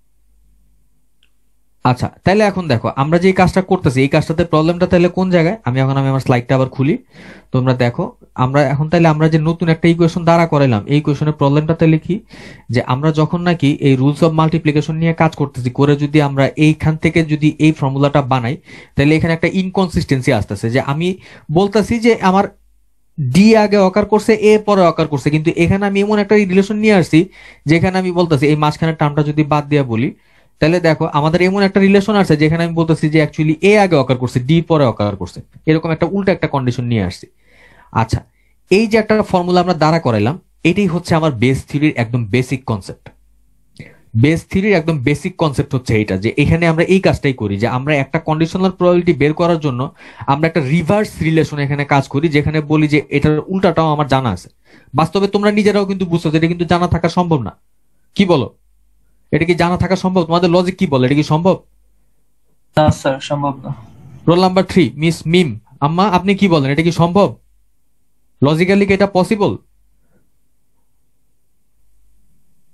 আচ্ছা তাহলে এখন দেখো আমরা যে কাজটা করতেছি, এই কাজটাতে প্রবলেমটা তাহলে কোন জায়গায়? আমি এখন আমি আমার স্লাইডটা আবার খুলি, তোমরা দেখো। আমরা এখন তাহলে আমরা যে নতুন একটা ইকুয়েশন দাঁড়া করাইলাম, এই ইকুয়েশনের প্রবলেমটা তাহলে কি, যে আমরা যখন নাকি এই রুলস অফ মাল্টিপ্লিকেশন নিয়ে কাজ করতেছি, করে যদি আমরা এইখান থেকে যদি এই ফর্মুলাটা বানাই, তাহলে এখানে একটা ইনকনসিস্টেন্সি আসতেছে, যে আমি বলতেছি যে আমার ডি আগে অকার করছে, এ পরে অকার করছে, কিন্তু এখানে আমি এমন একটা রিলেশন নিয়ে আসছি যেখানে আমি বলতেছি এই মাঝখানের টার্মটা যদি বাদ দিয়ে বলি, তাহলে দেখো আমাদের এমন একটা রিলেশন আছে যেখানে আমি বলতেছি যে অ্যাকচুয়ালি এ আগে অকার করছে, ডি পরে অকার করছে, এরকম একটা উল্টা একটা কন্ডিশন নিয়ে আসছি। আচ্ছা, এই যে একটা ফর্মুলা আমরা দাঁড়া করাইলাম, এটাই হচ্ছে আমার বেস থিওরির একদম বেসিক কনসেপ্ট। বেস থিওরির একদম বেসিক কনসেপ্ট হচ্ছে এইটা, যে এখানে আমরা এই কাজটাই করি, যে আমরা একটা কন্ডিশনাল প্রবাবিলিটি বের করার জন্য আমরা একটা রিভার্স রিলেশন এখানে কাজ করি, যেখানে বলি যে এটার উল্টাটাও আমার জানা আছে। বাস্তবে তোমরা নিজেরাও কিন্তু বুঝছো যে এটা কিন্তু জানা থাকা সম্ভব না। কি বলো, এটা কি জানা থাকা সম্ভব? তোমাদের লজিক কি বলে, এটা কি সম্ভব? না স্যার, সম্ভব না। Roll number three, miss Mim আম্মা, আপনি কি বলেন, এটা কি সম্ভব? লজিক্যালি কি এটা পসিবল?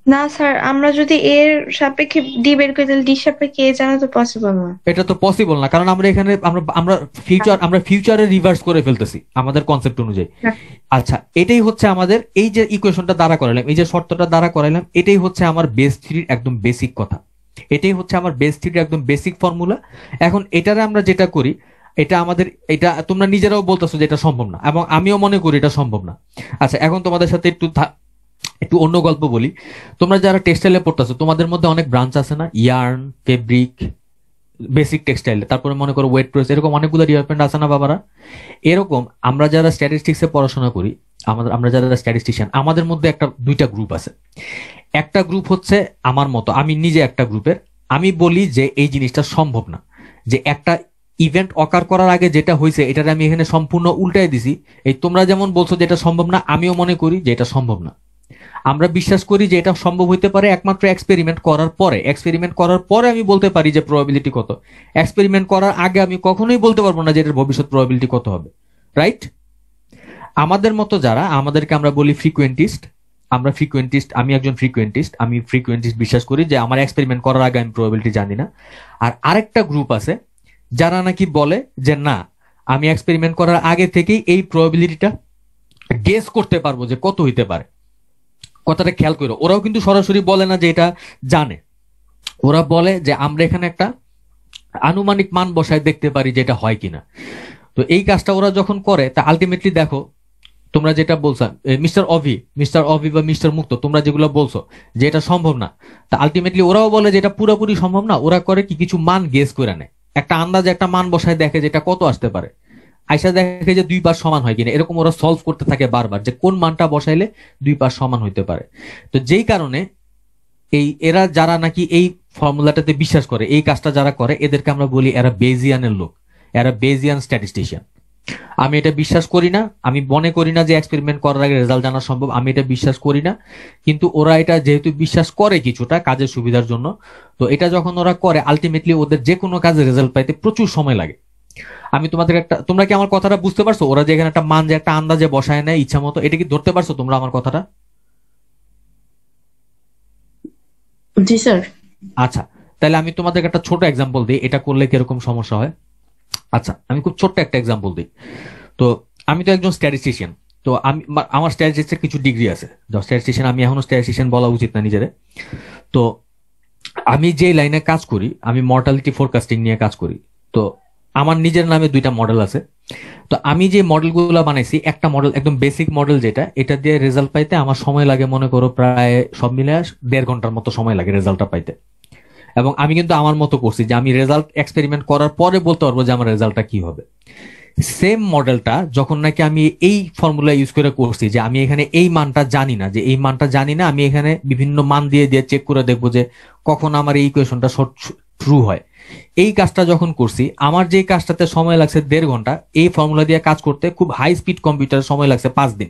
না স্যার, আমরা যদি এর সাপেক্ষে ডি বের করি তাহলে ডি সাপেক্ষে এ জানা তো পসিবল না। এটা তো পসিবল না, কারণ আমরা এখানে আমরা আমরা ফিউচার আমরা ফিউচারে রিভার্স করে ফেলতেছি আমাদের কনসেপ্ট অনুযায়ী। আচ্ছা, এটাই হচ্ছে আমাদের এই যে ইকুয়েশনটা দ্বারা করাইলাম, এই যে শর্তটা দ্বারা করাইলাম, এটাই হচ্ছে আমার বেস থ্রির একদম বেসিক কথা, এটাই হচ্ছে আমার বেস থ্রির একদম বেসিক ফর্মুলা। এখন এটারে আমরা যেটা করি, এটা আমাদের, এটা তোমরা নিজেরাও বলতেছো যে এটা সম্ভব না, এবং আমিও মনে করি এটা সম্ভব না। আচ্ছা, এখন তোমাদের সাথে একটু থা- একটু অন্য গল্প বলি। তোমরা যারা টেক্সটাইলে পড়তেছো, তোমাদের মধ্যে অনেক ব্রাঞ্চ আছে না, ইয়ার্ন, ফেব্রিক, বেসিক টেক্সটাইল, তারপরে মনে করো ওয়েট প্রেস, এরকম অনেকগুলো ডিপার্টমেন্ট আছে না বাবারা? এরকম আমরা যারা স্ট্যাটিস্টিক্সে পড়াশোনা করি, আমাদের আমরা যারা স্ট্যাটিস্টিশিয়ান, আমাদের মধ্যে একটা দুইটা গ্রুপ আছে। একটা গ্রুপ হচ্ছে আমার মতো, আমি নিজে একটা গ্রুপের, আমি বলি যে এই জিনিসটা সম্ভব না, যে একটা ইভেন্ট অকার করার আগে যেটা হয়েছে এটারে আমি এখানে সম্পূর্ণ উল্টাই দিছি। এই তোমরা যেমন বলছো যে এটা সম্ভব না, আমিও মনে করি যে এটা সম্ভব না। আমরা বিশ্বাস করি যে এটা সম্ভব হইতে পারে একমাত্র এক্সপেরিমেন্ট করার পরে। এক্সপেরিমেন্ট করার পরে আমি বলতে পারি যে প্রবাবিলিটি কত। এক্সপেরিমেন্ট করার আগে আমি কখনোই বলতে পারবো না যে এটার ভবিষ্যৎ প্রবাবিলিটি কত হবে, রাইট? আমাদের মতো যারা, আমাদেরকে আমরা বলি ফ্রিকুয়েন্টিস্ট। আমরা ফ্রিকুয়েন্টিস্ট, আমি একজন ফ্রিকুয়েন্টিস্ট, আমি ফ্রিকুয়েন্টিস্ট বিশ্বাস করি যে আমার এক্সপেরিমেন্ট করার আগে আমি প্রবাবিলিটি জানি না। আর আরেকটা গ্রুপ আছে যারা নাকি বলে যে না, আমি এক্সপেরিমেন্ট করার আগে থেকেই এই প্রবাবিলিটিটা গেস করতে পারবো যে কত হইতে পারে। কথাটা খেয়াল করো, ওরাও কিন্তু সরাসরি বলে না যে এটা জানে, ওরা বলে যে আমরা এখানে একটা আনুমানিক মান বসায় দেখতে পারি যে এটা হয় কিনা। তো এই কাজটা ওরা যখন করে, তা আলটিমেটলি দেখো, তোমরা যেটা বলছো মিস্টার অভি, মিস্টার অভি বা মিস্টার মুক্ত, তোমরা যেগুলো বলছো যে এটা সম্ভব না, তা আলটিমেটলি ওরাও বলে যে এটা পুরোপুরি সম্ভব না। ওরা করে কি, কিছু মান গেস করে নেয়, একটা আন্দাজে একটা মান বসায় দেখে যে এটা কত আসতে পারে। আইসা দেখে যে দুই পাশ সমান হয় কিনা, এরকম ওরা সলভ করতে থাকে বারবার যে কোন মানটা বসাইলে দুই পাশ সমান হইতে পারে। তো যেই কারণে এই এরা যারা নাকি এই ফর্মুলাটাতে বিশ্বাস করে, এই কাজটা যারা করে, এদেরকে আমরা বলি এরা বেজিয়ানের লোক, এরা বেজিয়ান স্ট্যাটিস্টিশিয়ান। আমি এটা বিশ্বাস করি না, আমি মনে করি না যে এক্সপেরিমেন্ট করার আগে রেজাল্ট জানা সম্ভব, আমি এটা বিশ্বাস করি না। কিন্তু ওরা এটা যেহেতু বিশ্বাস করে কিছুটা কাজের সুবিধার জন্য, তো এটা যখন ওরা করে, আলটিমেটলি ওদের যে কোনো কাজে রেজাল্ট পাইতে প্রচুর সময় লাগে। আমি তোমাদের একটা, তোমরা কি আমার কথাটা বুঝতে পারছো? ওরা যে এখানে একটা মান, যে একটা আন্দাজে বসায় নেয় ইচ্ছা মতো, এটা কি ধরতে পারছো তোমরা আমার কথাটা? জি স্যার। আচ্ছা, তাহলে আমি তোমাদেরকে একটা ছোট এক্সাম্পল দিই, এটা করলে কিরকম সমস্যা হয়। আচ্ছা, আমি খুব ছোট্ট একটা এক্সাম্পল দিই। তো আমি তো একজন স্ট্যাটিস্টিশিয়ান, তো আমি মা- আমার স্ট্যাটিস্টিক্সের কিছু ডিগ্রি আছে। স্ট্যাটিস্টিশিয়ান, আমি এখনো স্ট্যাটিস্টিশিয়ান বলা উচিত না নিজেরে। তো আমি যে লাইনে কাজ করি, আমি মর্টালিটি ফোরকাস্টিং নিয়ে কাজ করি। তো আমার নিজের নামে দুইটা মডেল আছে। তো আমি যে মডেলগুলো বানাইছি, একটা মডেল একদম বেসিক মডেল যেটা, এটা দিয়ে রেজাল্ট পাইতে আমার সময় লাগে মনে করো প্রায় সব মিলে দেড় ঘন্টার মতো সময় লাগে রেজাল্টটা পাইতে। এবং আমি কিন্তু আমার মতো করছি যে আমি রেজাল্ট এক্সপেরিমেন্ট করার পরে বলতে পারবো যে আমার রেজাল্টটা কি হবে। সেম মডেলটা যখন নাকি আমি এই ফর্মুলা ইউজ করে করছি, যে আমি এখানে এই মানটা জানি না, যে এই মানটা জানি না, আমি এখানে বিভিন্ন মান দিয়ে দিয়ে চেক করে দেখবো যে কখন আমার এই ইকুয়েশনটা ট্রু হয়। এই কাজটা যখন করছি, আমার যে কাজটাতে সময় লাগছে দেড় ঘন্টা, এই ফর্মুলা দিয়ে কাজ করতে খুব হাই স্পিড কম্পিউটারে সময় লাগছে পাঁচ দিন।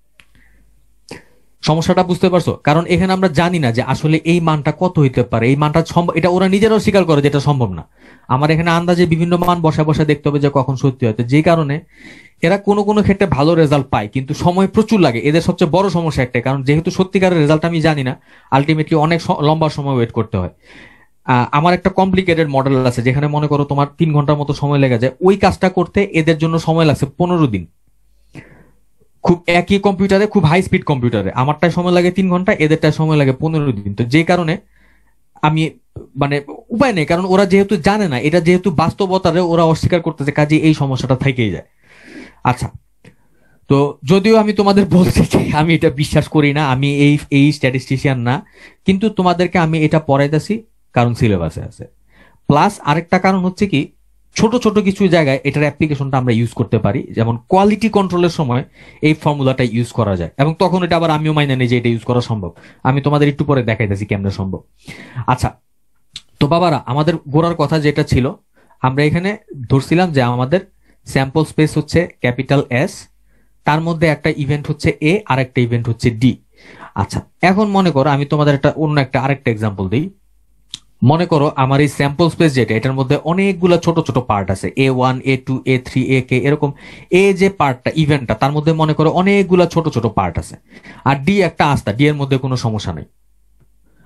সমস্যাটা বুঝতে পারছো? কারণ এখানে আমরা জানি না যে আসলে এই মানটা কত হইতে পারে, এই মানটা সম্ভব, এটা ওরা নিজেরাও স্বীকার করে যে এটা সম্ভব না। আমার এখানে আন্দাজে বিভিন্ন মান বসা বসা দেখতে হবে যে কখন সত্যি হয়। তো যে কারণে এরা কোনো কোনো ক্ষেত্রে ভালো রেজাল্ট পায়, কিন্তু সময় প্রচুর লাগে। এদের সবচেয়ে বড় সমস্যা একটাই, কারণ যেহেতু সত্যিকারের রেজাল্ট আমি জানি না, আলটিমেটলি অনেক স- লম্বা সময় ওয়েট করতে হয়। আহ, আমার একটা কমপ্লিকেটেড মডেল আছে যেখানে মনে করো তোমার তিন ঘন্টার মতো সময় লেগে যায়। ওই কাজটা করতে এদের জন্য সময় লাগছে পনেরো দিন। খুব একই কম্পিউটারে, খুব হাই স্পিড কম্পিউটারে আমারটায় সময় লাগে তিন ঘন্টা, এদেরটায় সময় লাগে পনেরো দিন। তো যে কারণে আমি মানে উপায় নেই, কারণ ওরা যেহেতু জানে না, এটা যেহেতু বাস্তবতারে ওরা অস্বীকার করতেছে, কাজে এই সমস্যাটা থেকেই যায়। আচ্ছা, তো যদিও আমি তোমাদের বলছি যে আমি এটা বিশ্বাস করি না, আমি এই এই স্ট্যাটিস্টিশিয়ান না, কিন্তু তোমাদেরকে আমি এটা পড়াইতেছি কারণ সিলেবাসে আছে। প্লাস আরেকটা কারণ হচ্ছে কি, ছোট ছোট কিছু জায়গায় এটার অ্যাপ্লিকেশনটা আমরা ইউজ করতে পারি, যেমন কোয়ালিটি কন্ট্রোলের সময় এই ফর্মুলাটা ইউজ করা যায়, এবং তখন এটা আবার আমিও মাইনে নিই যে এটা ইউজ করা সম্ভব। আমি তোমাদের একটু পরে দেখাইতেছি কেমনে সম্ভব। আচ্ছা, তো বাবারা, আমাদের গোড়ার কথা যেটা ছিল, আমরা এখানে ধরছিলাম যে আমাদের স্যাম্পল স্পেস হচ্ছে ক্যাপিটাল এস, তার মধ্যে একটা ইভেন্ট হচ্ছে এ আর একটা ইভেন্ট হচ্ছে ডি। আচ্ছা, এখন মনে করো আমি তোমাদের একটা অন্য একটা আরেকটা এক্সাম্পল দিই। মনে করো আমার এই স্যাম্পল স্পেস যেটা, এটার মধ্যে অনেকগুলো ছোট ছোট পার্ট আছে, A one, A two, A three, A K, এরকম। এ যে পার্টটা, ইভেন্টটা, তার মধ্যে মনে করো অনেকগুলো ছোট ছোট পার্ট আছে। আর ডি একটা আস্থা, ডি এর মধ্যে কোনো সমস্যা নেই।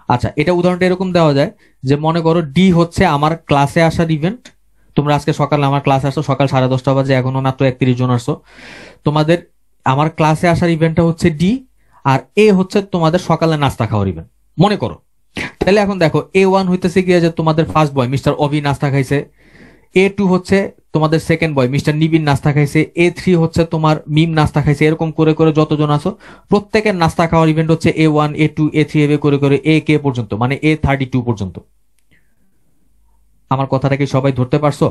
আচ্ছা, এটা উদাহরণটা এরকম দেওয়া যায় যে মনে করো ডি হচ্ছে আমার ক্লাসে আসার ইভেন্ট। তোমরা আজকে সকালে আমার ক্লাসে আসো, সকাল সাড়ে দশটা বাজে, এখনো মাত্র একত্রিশ জন আসছো। তোমাদের আমার ক্লাসে আসার ইভেন্টটা হচ্ছে ডি, আর এ হচ্ছে তোমাদের সকালে নাস্তা খাওয়ার ইভেন্ট মনে করো। তাহলে এখন দেখো, এ ওয়ান হইতেছে গিয়ে যে তোমাদের ফার্স্ট বয় মিস্টার অভি নাস্তা খাইছে, এ টু হচ্ছে তোমাদের সেকেন্ড বয় মিস্টার নিবিন নাস্তা খাইছে, এ থ্রি হচ্ছে তোমার মিম নাস্তা খাইছে। এরকম করে করে যতজন আছো প্রত্যেকের নাস্তা খাওয়ার ইভেন্ট হচ্ছে A one A two A three এভাবে করে করে এ কে পর্যন্ত, মানে এ থার্টি টু পর্যন্ত। আমার কথাটা কি সবাই ধরতে পারছো?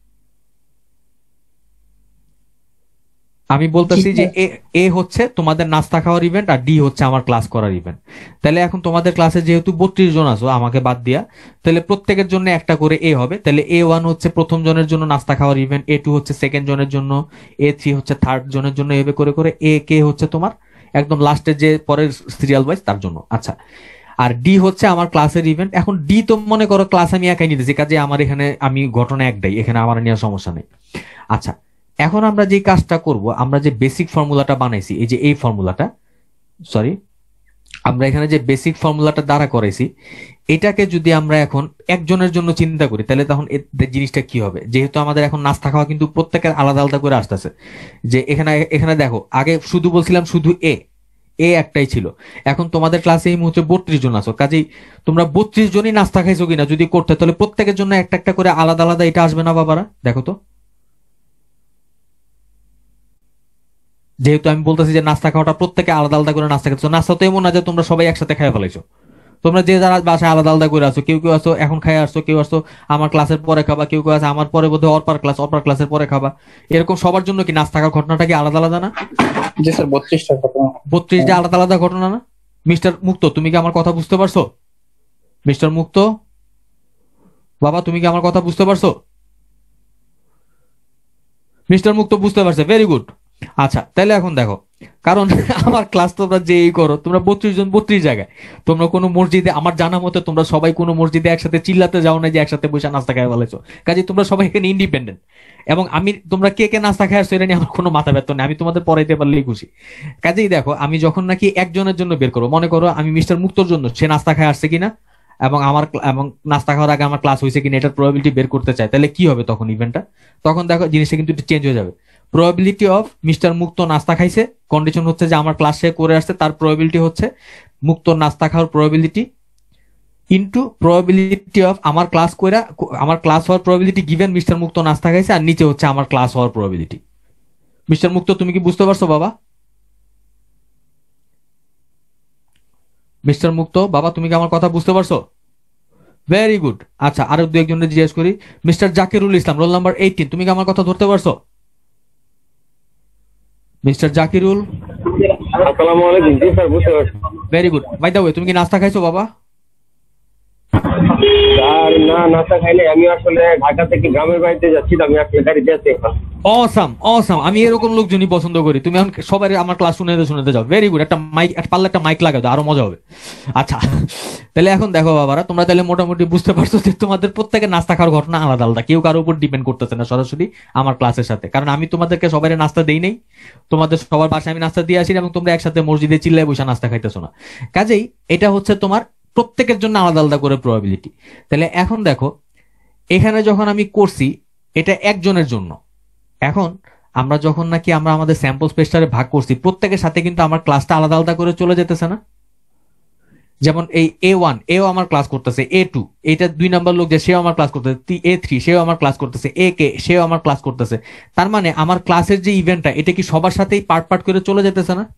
আমি বলতেছি যে এ এ হচ্ছে তোমাদের নাস্তা খাওয়ার ইভেন্ট, আর ডি হচ্ছে আমার ক্লাস করার ইভেন্ট। তাহলে এখন তোমাদের ক্লাসে যেহেতু বত্রিশ জন আছো আমাকে বাদ দিয়া, তাহলে প্রত্যেকের জন্য একটা করে এ হবে। তাহলে এ ওয়ান হচ্ছে প্রথম জনের জন্য নাস্তা খাওয়ার ইভেন্ট, এ টু হচ্ছে সেকেন্ড জনের জন্য, এ থ্রি হচ্ছে থার্ড জনের জন্য, এভাবে করে করে এ কে হচ্ছে তোমার একদম লাস্টের যে পরের সিরিয়াল ওয়াইজ তার জন্য। আচ্ছা, আর ডি হচ্ছে আমার ক্লাসের ইভেন্ট। এখন ডি তো মনে করো ক্লাস আমি একাই নিতেছি, কাজে আমার এখানে আমি ঘটনা একটাই, এখানে আমার নেওয়ার সমস্যা নেই। আচ্ছা, এখন আমরা যে কাজটা করব, আমরা যে বেসিক ফর্মুলাটা বানাইছি, এই যে এই ফর্মুলাটা, সরি আমরা এখানে যে বেসিক ফর্মুলাটা দ্বারা করাইছি, এটাকে যদি আমরা এখন একজনের জন্য চিন্তা করি, তাহলে তখন জিনিসটা কি হবে? যেহেতু আমাদের এখন নাস্তা খাওয়া কিন্তু প্রত্যেকের আলাদা আলাদা করে আসতেছে, যে এখানে এখানে দেখো আগে শুধু বলছিলাম শুধু এ এ একটাই ছিল, এখন তোমাদের ক্লাসে এই মুহূর্তে বত্রিশ জন আছো, কাজেই তোমরা বত্রিশ জনই নাস্তা খাইছো কিনা যদি করতে, তাহলে প্রত্যেকের জন্য একটা একটা করে আলাদা আলাদা এটা আসবে না বাবারা? দেখো তো, যেহেতু আমি বলতেছি যে নাস্তা খাওয়াটা প্রত্যেকে আলাদা আলাদা করে নাস্তা খেতেছো, নাস্তা তো এমন না যে তোমরা সবাই একসাথে খাই ফেলাইছো। তোমরা যে যারা বাসায় আলাদা আলাদা করে আসো, কেউ কেউ আসো এখন খাই আসছো, কেউ আসছো আমার ক্লাসের পরে খাবা, কেউ কেউ আছে আমার পরে বোধহয় অরপার ক্লাস, অরপার ক্লাসের পরে খাবা। এরকম সবার জন্য কি নাস্তা খাওয়ার ঘটনাটা কি আলাদা আলাদা না? জি স্যার, বত্রিশটা ঘটনা। বত্রিশটা আলাদা আলাদা ঘটনা না? মিস্টার মুক্ত, তুমি কি আমার কথা বুঝতে পারছো? মিস্টার মুক্ত বাবা, তুমি কি আমার কথা বুঝতে পারছো? মিস্টার মুক্ত বুঝতে পারছে, ভেরি গুড। আচ্ছা, তাহলে এখন দেখো, কারণ আমার ক্লাস তোমরা যেই করো, তোমরা বত্রিশ জন বত্রিশ জায়গায়, তোমরা কোনো মসজিদে আমার জানা মতে তোমরা সবাই কোনো মসজিদে একসাথে চিল্লাতে যাও না যে একসাথে বসে নাস্তা খাই বলেছো, কাজে তোমরা সবাই এখানে ইন্ডিপেন্ডেন্ট। এবং আমি তোমরা কে কে নাস্তা খাই আসছো এটা নিয়ে আমার কোনো মাথা ব্যথা নেই, আমি তোমাদের পড়াইতে পারলেই খুশি। কাজেই দেখো, আমি যখন নাকি একজনের জন্য বের করবো, মনে করো আমি মিস্টার মুক্তর জন্য সে নাস্তা খাই আসছে কিনা এবং আমার এবং নাস্তা খাওয়ার আগে আমার ক্লাস হয়েছে কিনা এটার প্রবাবিলিটি বের করতে চাই, তাহলে কি হবে তখন ইভেন্টটা? তখন দেখো জিনিসটা কিন্তু একটু চেঞ্জ হয়ে যাবে। প্রবাবিলিটি অফ মিস্টার মুক্ত নাস্তা খাইছে, কন্ডিশন হচ্ছে যে আমার ক্লাস সে করে আসছে, তার প্রবাবিলিটি হচ্ছে মুক্ত নাস্তা খাওয়ার প্রবাবিলিটি ইনটু প্রবাবিলিটি অফ আমার ক্লাস কইরা আমার ক্লাস হওয়ার প্রবাবিলিটি গিভেন মিস্টার মুক্ত নাস্তা খাইছে, আর নিচে হচ্ছে আমার ক্লাস হওয়ার প্রবাবিলিটি। মিস্টার মুক্ত, তুমি কি বুঝতে পারছো বাবা? মিস্টার মুক্ত বাবা, তুমি কি আমার কথা বুঝতে পারছো? Very good. আচ্ছা, আরো দু একজনের জিজ্ঞেস করি। Mister Zakirul Islam, roll number eighteen, তুমি কি আমার কথা ধরতে পারছো? মিস্টার জাকিরুল, আসসালামু আলাইকুম। জি স্যার, বুঝতে পারছি। Very good. By the way, তুমি কি নাস্তা খাইছো বাবা? স্যার না, নাস্তা খাই নাই। আমি আসলে ঢাকা থেকে গ্রামের বাড়িতে যাচ্ছি, তো আমি আসলে গাড়িতে আছি এখন। অসাম অসাম, আমি এরকম লোকজনই পছন্দ করি। তুমি এখন সবাই আমার ক্লাস শুনে শুনতে যাও, ভেরি গুড। একটা মাইক, একটা পাল্লা একটা মাইক লাগাও, আরো মজা হবে। আচ্ছা, তাহলে এখন দেখো বাবারা, তোমরা তাহলে মোটামুটি বুঝতে পারছো যে তোমাদের প্রত্যেকের নাস্তা খাওয়ার ঘটনা আলাদা আলাদা, কেউ কারোর উপর ডিপেন্ড করতেছে না সরাসরি আমার ক্লাসের সাথে, কারণ আমি তোমাদেরকে সবাই নাস্তা দেই নাই, তোমাদের সবার বাসায় আমি নাস্তা দিয়ে আসি এবং তোমরা একসাথে মসজিদে চিল্লায় বসে নাস্তা খাইতেছো না। কাজেই এটা হচ্ছে তোমার প্রত্যেকের জন্য আলাদা আলাদা করে প্রবাবিলিটি। তাহলে এখন দেখো, এখানে যখন আমি করছি এটা একজনের জন্য, এখন আমরা যখন নাকি আমরা আমাদের স্যাম্পল স্পেসটারে ভাগ করছি, প্রত্যেকের সাথে কিন্তু আমার ক্লাসটা আলাদা আলাদা করে চলে যেতেছে না? যেমন এই এ ওয়ান এও আমার ক্লাস করতেছে, এ টু এটা দুই নাম্বার লোক যে সেও আমার ক্লাস করতেছে, এ থ্রি সেও আমার ক্লাস করতেছে, এ কে সেও আমার ক্লাস করতেছে। তার মানে আমার ক্লাসের যে ইভেন্টটা এটা কি সবার সাথেই পার্ট পার্ট করে চলে যেতেছে না?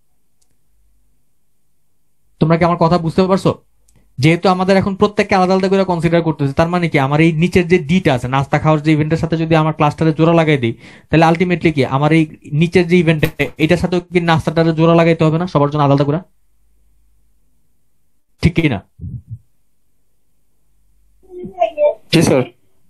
তোমরা কি আমার কথা বুঝতে পারছো? যেহেতু আমাদের এখন প্রত্যেককে আলাদা আলাদা করে কনসিডার করতেছে, তার মানে কি আমার এই নিচের যে ডিটা আছে নাস্তা খাওয়ার যে ইভেন্টের সাথে যদি আমার ক্লাসটারে জোড়া লাগাই দিই, তাহলে আলটিমেটলি কি আমার এই নিচের যে ইভেন্ট এটার সাথে কি নাস্তাটারে জোড়া লাগাইতে হবে না সবার জন্য আলাদা করে? ঠিক কি না? জি স্যার।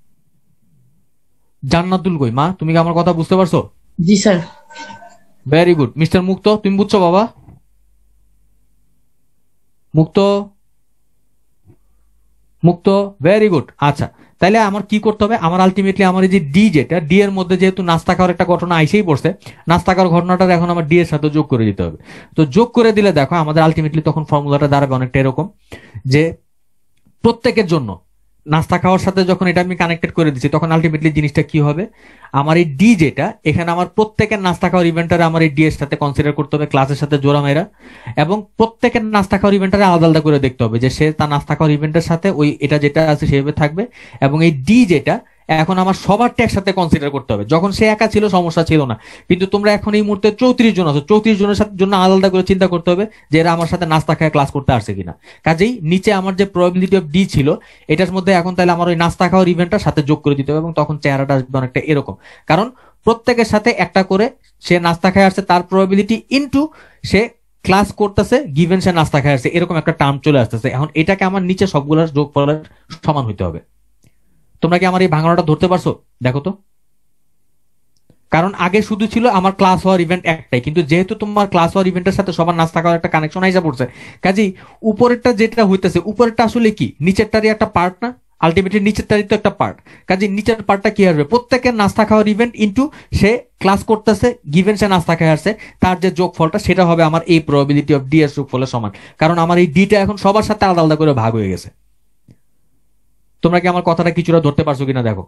জান্নাতুল কই মা, তুমি কি আমার কথা বুঝতে পারছো? জি sir. Very good. Mister Mukto, তুমি বুঝছো বাবা? মুক্ত মুক্ত, ভেরি গুড। আচ্ছা, তাহলে আমার কি করতে হবে? আমার আলটিমেটলি আমার এই যে ডি, যেটা ডি এর মধ্যে যেহেতু নাস্তা খাওয়ার একটা ঘটনা আইসেই পড়ছে, নাস্তা খাওয়ার ঘটনাটা এখন আমার ডি এর সাথে যোগ করে দিতে হবে। তো যোগ করে দিলে দেখো আমাদের আলটিমেটলি তখন ফর্মুলাটা দাঁড়াবে অনেকটা এরকম, যে প্রত্যেকের জন্য নাস্তা খাওয়ার সাথে যখন এটা আমি কানেক্টেড করে দিচ্ছি, তখন আলটিমেটলি জিনিসটা কি হবে? আমার এই ডি যেটা, এখানে আমার প্রত্যেকের নাস্তা খাওয়ার ইভেন্টারে আমার এই ডি এর সাথে কনসিডার করতে হবে, ক্লাসের সাথে জোড়া মেরা, এবং প্রত্যেকের নাস্তা খাওয়ার ইভেন্টারে আলাদা আলাদা করে দেখতে হবে যে সে তার নাস্তা খাওয়ার ইভেন্টের সাথে ওই এটা যেটা আছে সেভাবে থাকবে। এবং এই ডি যেটা এখন আমার সবারটা একসাথে কনসিডার করতে হবে। যখন সে একা ছিল সমস্যা ছিল না, কিন্তু তোমরা এখন এই মুহূর্তে চৌত্রিশ জন আছো, চৌত্রিশ জনের সাথে জন্য আলাদা আলাদা করে চিন্তা করতে হবে যে এরা আমার সাথে নাস্তা খায় ক্লাস করতে আসছে কিনা। কাজেই নিচে আমার যে প্রবাবিলিটি অফ ডি ছিল, এটার মধ্যে এখন তাহলে আমার ওই নাস্তা খাওয়ার ইভেন্টটার সাথে যোগ করে দিতে হবে, এবং তখন চেহারাটা আসবে অনেকটা এরকম। কারণ প্রত্যেকের সাথে একটা করে সে নাস্তা খায় আসছে তার প্রবাবিলিটি ইনটু সে ক্লাস করতেছে গিভেন সে নাস্তা খায় আসছে, এরকম একটা টার্ম চলে আসতেছে। এখন এটাকে আমার নিচে সবগুলোর যোগ ফলের সমান হইতে হবে। তোমরা কি আমার এই ভাঙানোটা ধরতে পারছো? দেখো তো, কারণ আগে শুধু ছিল আমার ক্লাস হওয়ার ইভেন্ট একটাই, কিন্তু যেহেতু তোমার ক্লাস হওয়ার ইভেন্টের সাথে সবার নাস্তা খাওয়ার একটা কানেকশন আইসা পড়ছে, কাজেই উপরেরটা যেটা হইতেছে, উপরেরটা আসলে কি নিচেরটারই একটা পার্ট না? আলটিমেটলি নিচেরটারই তো একটা পার্ট। কাজে নিচের পার্টটা কি আসবে? প্রত্যেকের নাস্তা খাওয়ার ইভেন্ট ইনটু সে ক্লাস করতেছে গিভেন সে নাস্তা খেয়ে আসছে, তার যে যোগফলটা সেটা হবে আমার এই প্রবাবিলিটি অফ ডি এর যোগফলের সমান। কারণ আমার এই ডিটা এখন সবার সাথে আলাদা আলাদা করে ভাগ হয়ে গেছে। তোমরা কি আমার কথাটা কিছুটা ধরতে পারছো কিনা দেখো।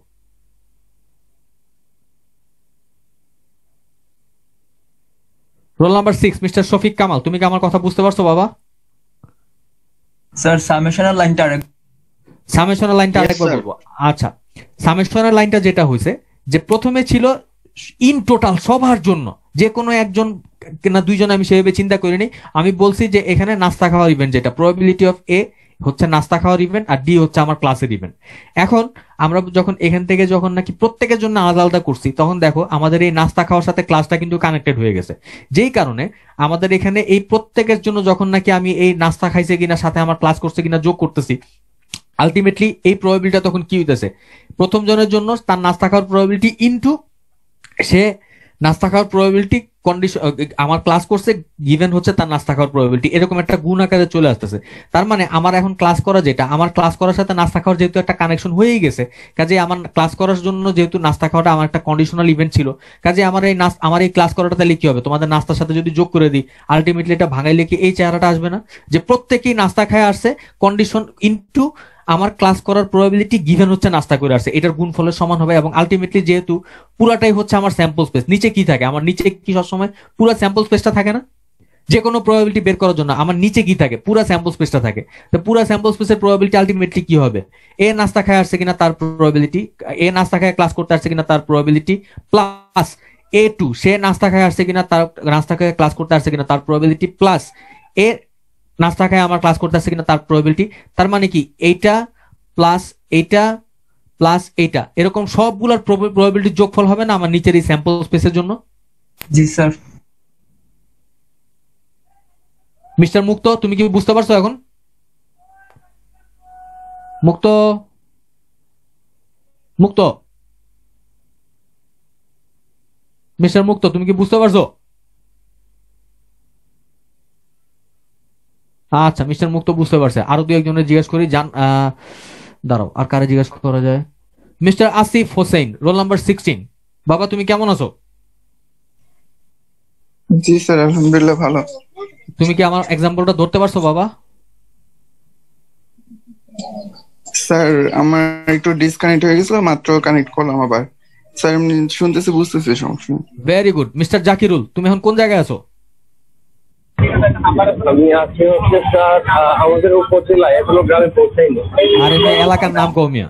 Roll number six, mister Shafiq Kamal, তুমি কি আমার কথা বুঝতে পারছো বাবা? স্যার সামেশনের লাইনটা আরেক সামেশনের লাইনটা Yes, আরেকবার sir. বলবো। আচ্ছা, সামেশনের লাইনটা যেটা হয়েছে, যে প্রথমে ছিল ইন টোটাল সবার জন্য, যে কোনো একজন না দুইজন, আমি সেভাবে চিন্তা করিনি। আমি বলছি যে এখানে নাস্তা খাওয়ার ইভেন্ট যেটা প্রবাবিলিটি অফ এ হচ্ছে নাস্তা খাওয়ার ইভেন্ট, আর ডি হচ্ছে আমার ক্লাসের ইভেন্ট। এখন আমরা যখন এখান থেকে যখন নাকি প্রত্যেকের জন্য আলাদা আলাদা করছি, তখন দেখো আমাদের এই নাস্তা খাওয়ার সাথে ক্লাসটা কিন্তু কানেক্টেড হয়ে গেছে, যেই কারণে আমাদের এখানে এই প্রত্যেকের জন্য যখন নাকি আমি এই নাস্তা খাইছে কিনা সাথে আমার ক্লাস করছে কিনা যোগ করতেছি, আলটিমেটলি এই প্রবাবিলিটি তখন কি হইতেছে? প্রথম জনের জন্য তার নাস্তা খাওয়ার প্রবাবিলিটি ইনটু সে নাস্তা খাওয়ার প্রবাবিলিটি কন্ডিশন, আমার ক্লাস করছে গিভেন হচ্ছে তার নাস্তা খাওয়ার প্রবাবিলিটি, এরকম একটা গুণ আকারে চলে আসতেছে। তার মানে আমার এখন ক্লাস করা যেটা, আমার ক্লাস করার সাথে নাস্তা খাওয়ার যেহেতু একটা কানেকশন হয়েই গেছে, কাজে আমার ক্লাস করার জন্য যেহেতু নাস্তা খাওয়াটা আমার একটা কন্ডিশনাল ইভেন্ট ছিল, কাজে আমার এই নাস আমার এই ক্লাস করাটা তাহলে কি হবে? তোমাদের নাস্তার সাথে যদি যোগ করে দিই, আলটিমেটলি এটা ভাঙাইলে কি এই চেহারাটা আসবে না? যে প্রত্যেকেই নাস্তা খায় আসছে কন্ডিশন ইনটু আমার ক্লাস করার প্রবাবিলিটি গিভেন হচ্ছে নাস্তা করে আসছে, এটার গুণফলের সমান হবে। এবং আলটিমেটলি যেহেতু পুরাটাই হচ্ছে আমার স্যাম্পল স্পেস, নিচে কি থাকে? আমার নিচে কি সবসময় পুরো স্যাম্পল স্পেসটা থাকে না? যে কোনো প্রবাবিলিটি বের করার জন্য আমার নিচে কি থাকে? পুরো স্যাম্পল স্পেসটা থাকে। তো পুরো স্যাম্পল স্পেসের প্রবাবিলিটি আলটিমেটলি কি হবে? এ নাস্তা খায় আসছে কিনা তার প্রবাবিলিটি, এ নাস্তা খায় ক্লাস করতে আসছে কিনা তার প্রবাবিলিটি, প্লাস এ টু সে নাস্তা খায় আসছে কিনা তার নাস্তা খায় ক্লাস করতে আসছে কিনা তার প্রবাবিলিটি, প্লাস এ নাস্তা খায় আমার ক্লাস করতে আসছে কিনা তার প্রবাবিলিটি। তার মানে কি এইটা প্লাস এইটা প্লাস এইটা, এরকম সবগুলোর প্রবাবিলিটির যোগফল হবে না আমার নিচের এই স্যাম্পল স্পেসের জন্য? জি স্যার। মিস্টার মুক্ত, তুমি কি বুঝতে পারছো এখন? মুক্ত, মুক্ত, মিস্টার মুক্ত, তুমি কি বুঝতে পারছো? আচ্ছা, মিস্টার মুক্ত বুঝতে পারছে। আরো দু একজনের জিজ্ঞেস করি, জান আহ, দাঁড়াও, আর কারে জিজ্ঞেস করা যায়? Mister Asif Hossain, roll number sixteen, বাবা তুমি কেমন আছো? জি স্যার, আলহামদুলিল্লাহ ভালো। তুমি কি আমার এক্সাম্পলটা ধরতে পারছো বাবা? স্যার আমার একটু ডিসকানেক্ট হয়ে গেছিল, মাত্র কানেক্ট করলাম আবার। স্যার এমনি শুনতেছি, বুঝতেছি, সমস্যা নেই। Very good. মিস্টার জাকিরুল, তুমি এখন কোন জায়গায় আছো? আমি আছি হচ্ছে স্যার আহ, আমাদের উপজেলায়, এখনো গ্রামে পৌঁছাইনি। আরে ভাই, এলাকার নাম কও মিয়া।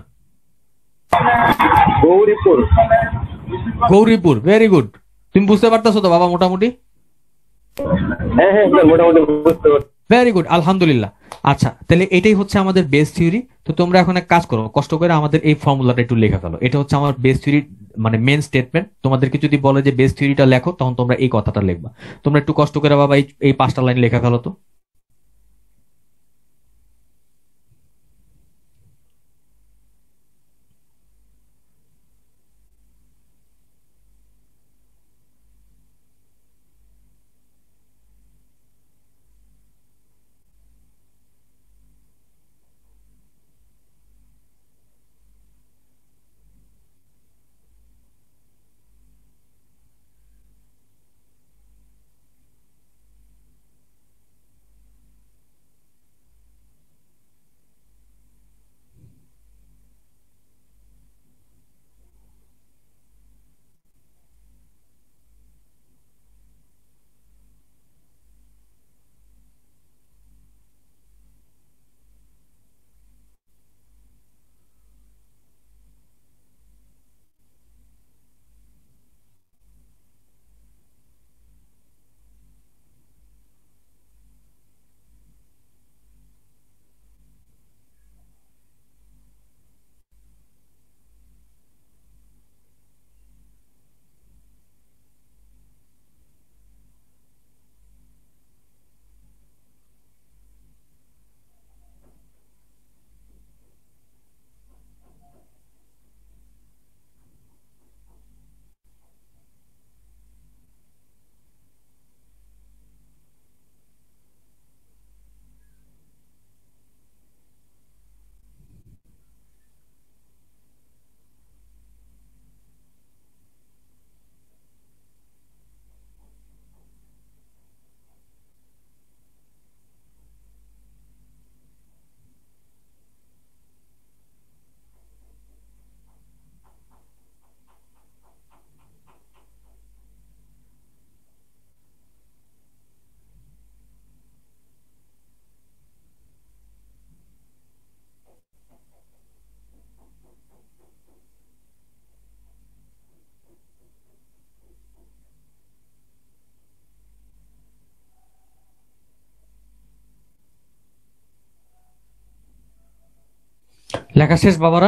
গৌরীপুর। Gouripur, very good. তুমি বুঝতে পারতেছো তো বাবা মোটামুটি? হ্যাঁ হ্যাঁ স্যার, মোটামুটি বুঝতে পারছি। ভেরি গুড, আলহামদুলিল্লাহ। আচ্ছা, তাহলে এটাই হচ্ছে আমাদের বেস থিওরি। তো তোমরা এখন এক কাজ করো, কষ্ট করে আমাদের এই ফর্মুলাটা একটু লেখা ফেলো। এটা হচ্ছে আমার বেস থিওরি, মানে মেন স্টেটমেন্ট। তোমাদেরকে যদি বলে যে বেস থিওরিটা লেখো, তখন তোমরা এই কথাটা লিখবা। তোমরা একটু কষ্ট করে বাবা এই এই পাঁচটা লাইন লেখা ফেলো তো। লেখা শেষ বাবারা?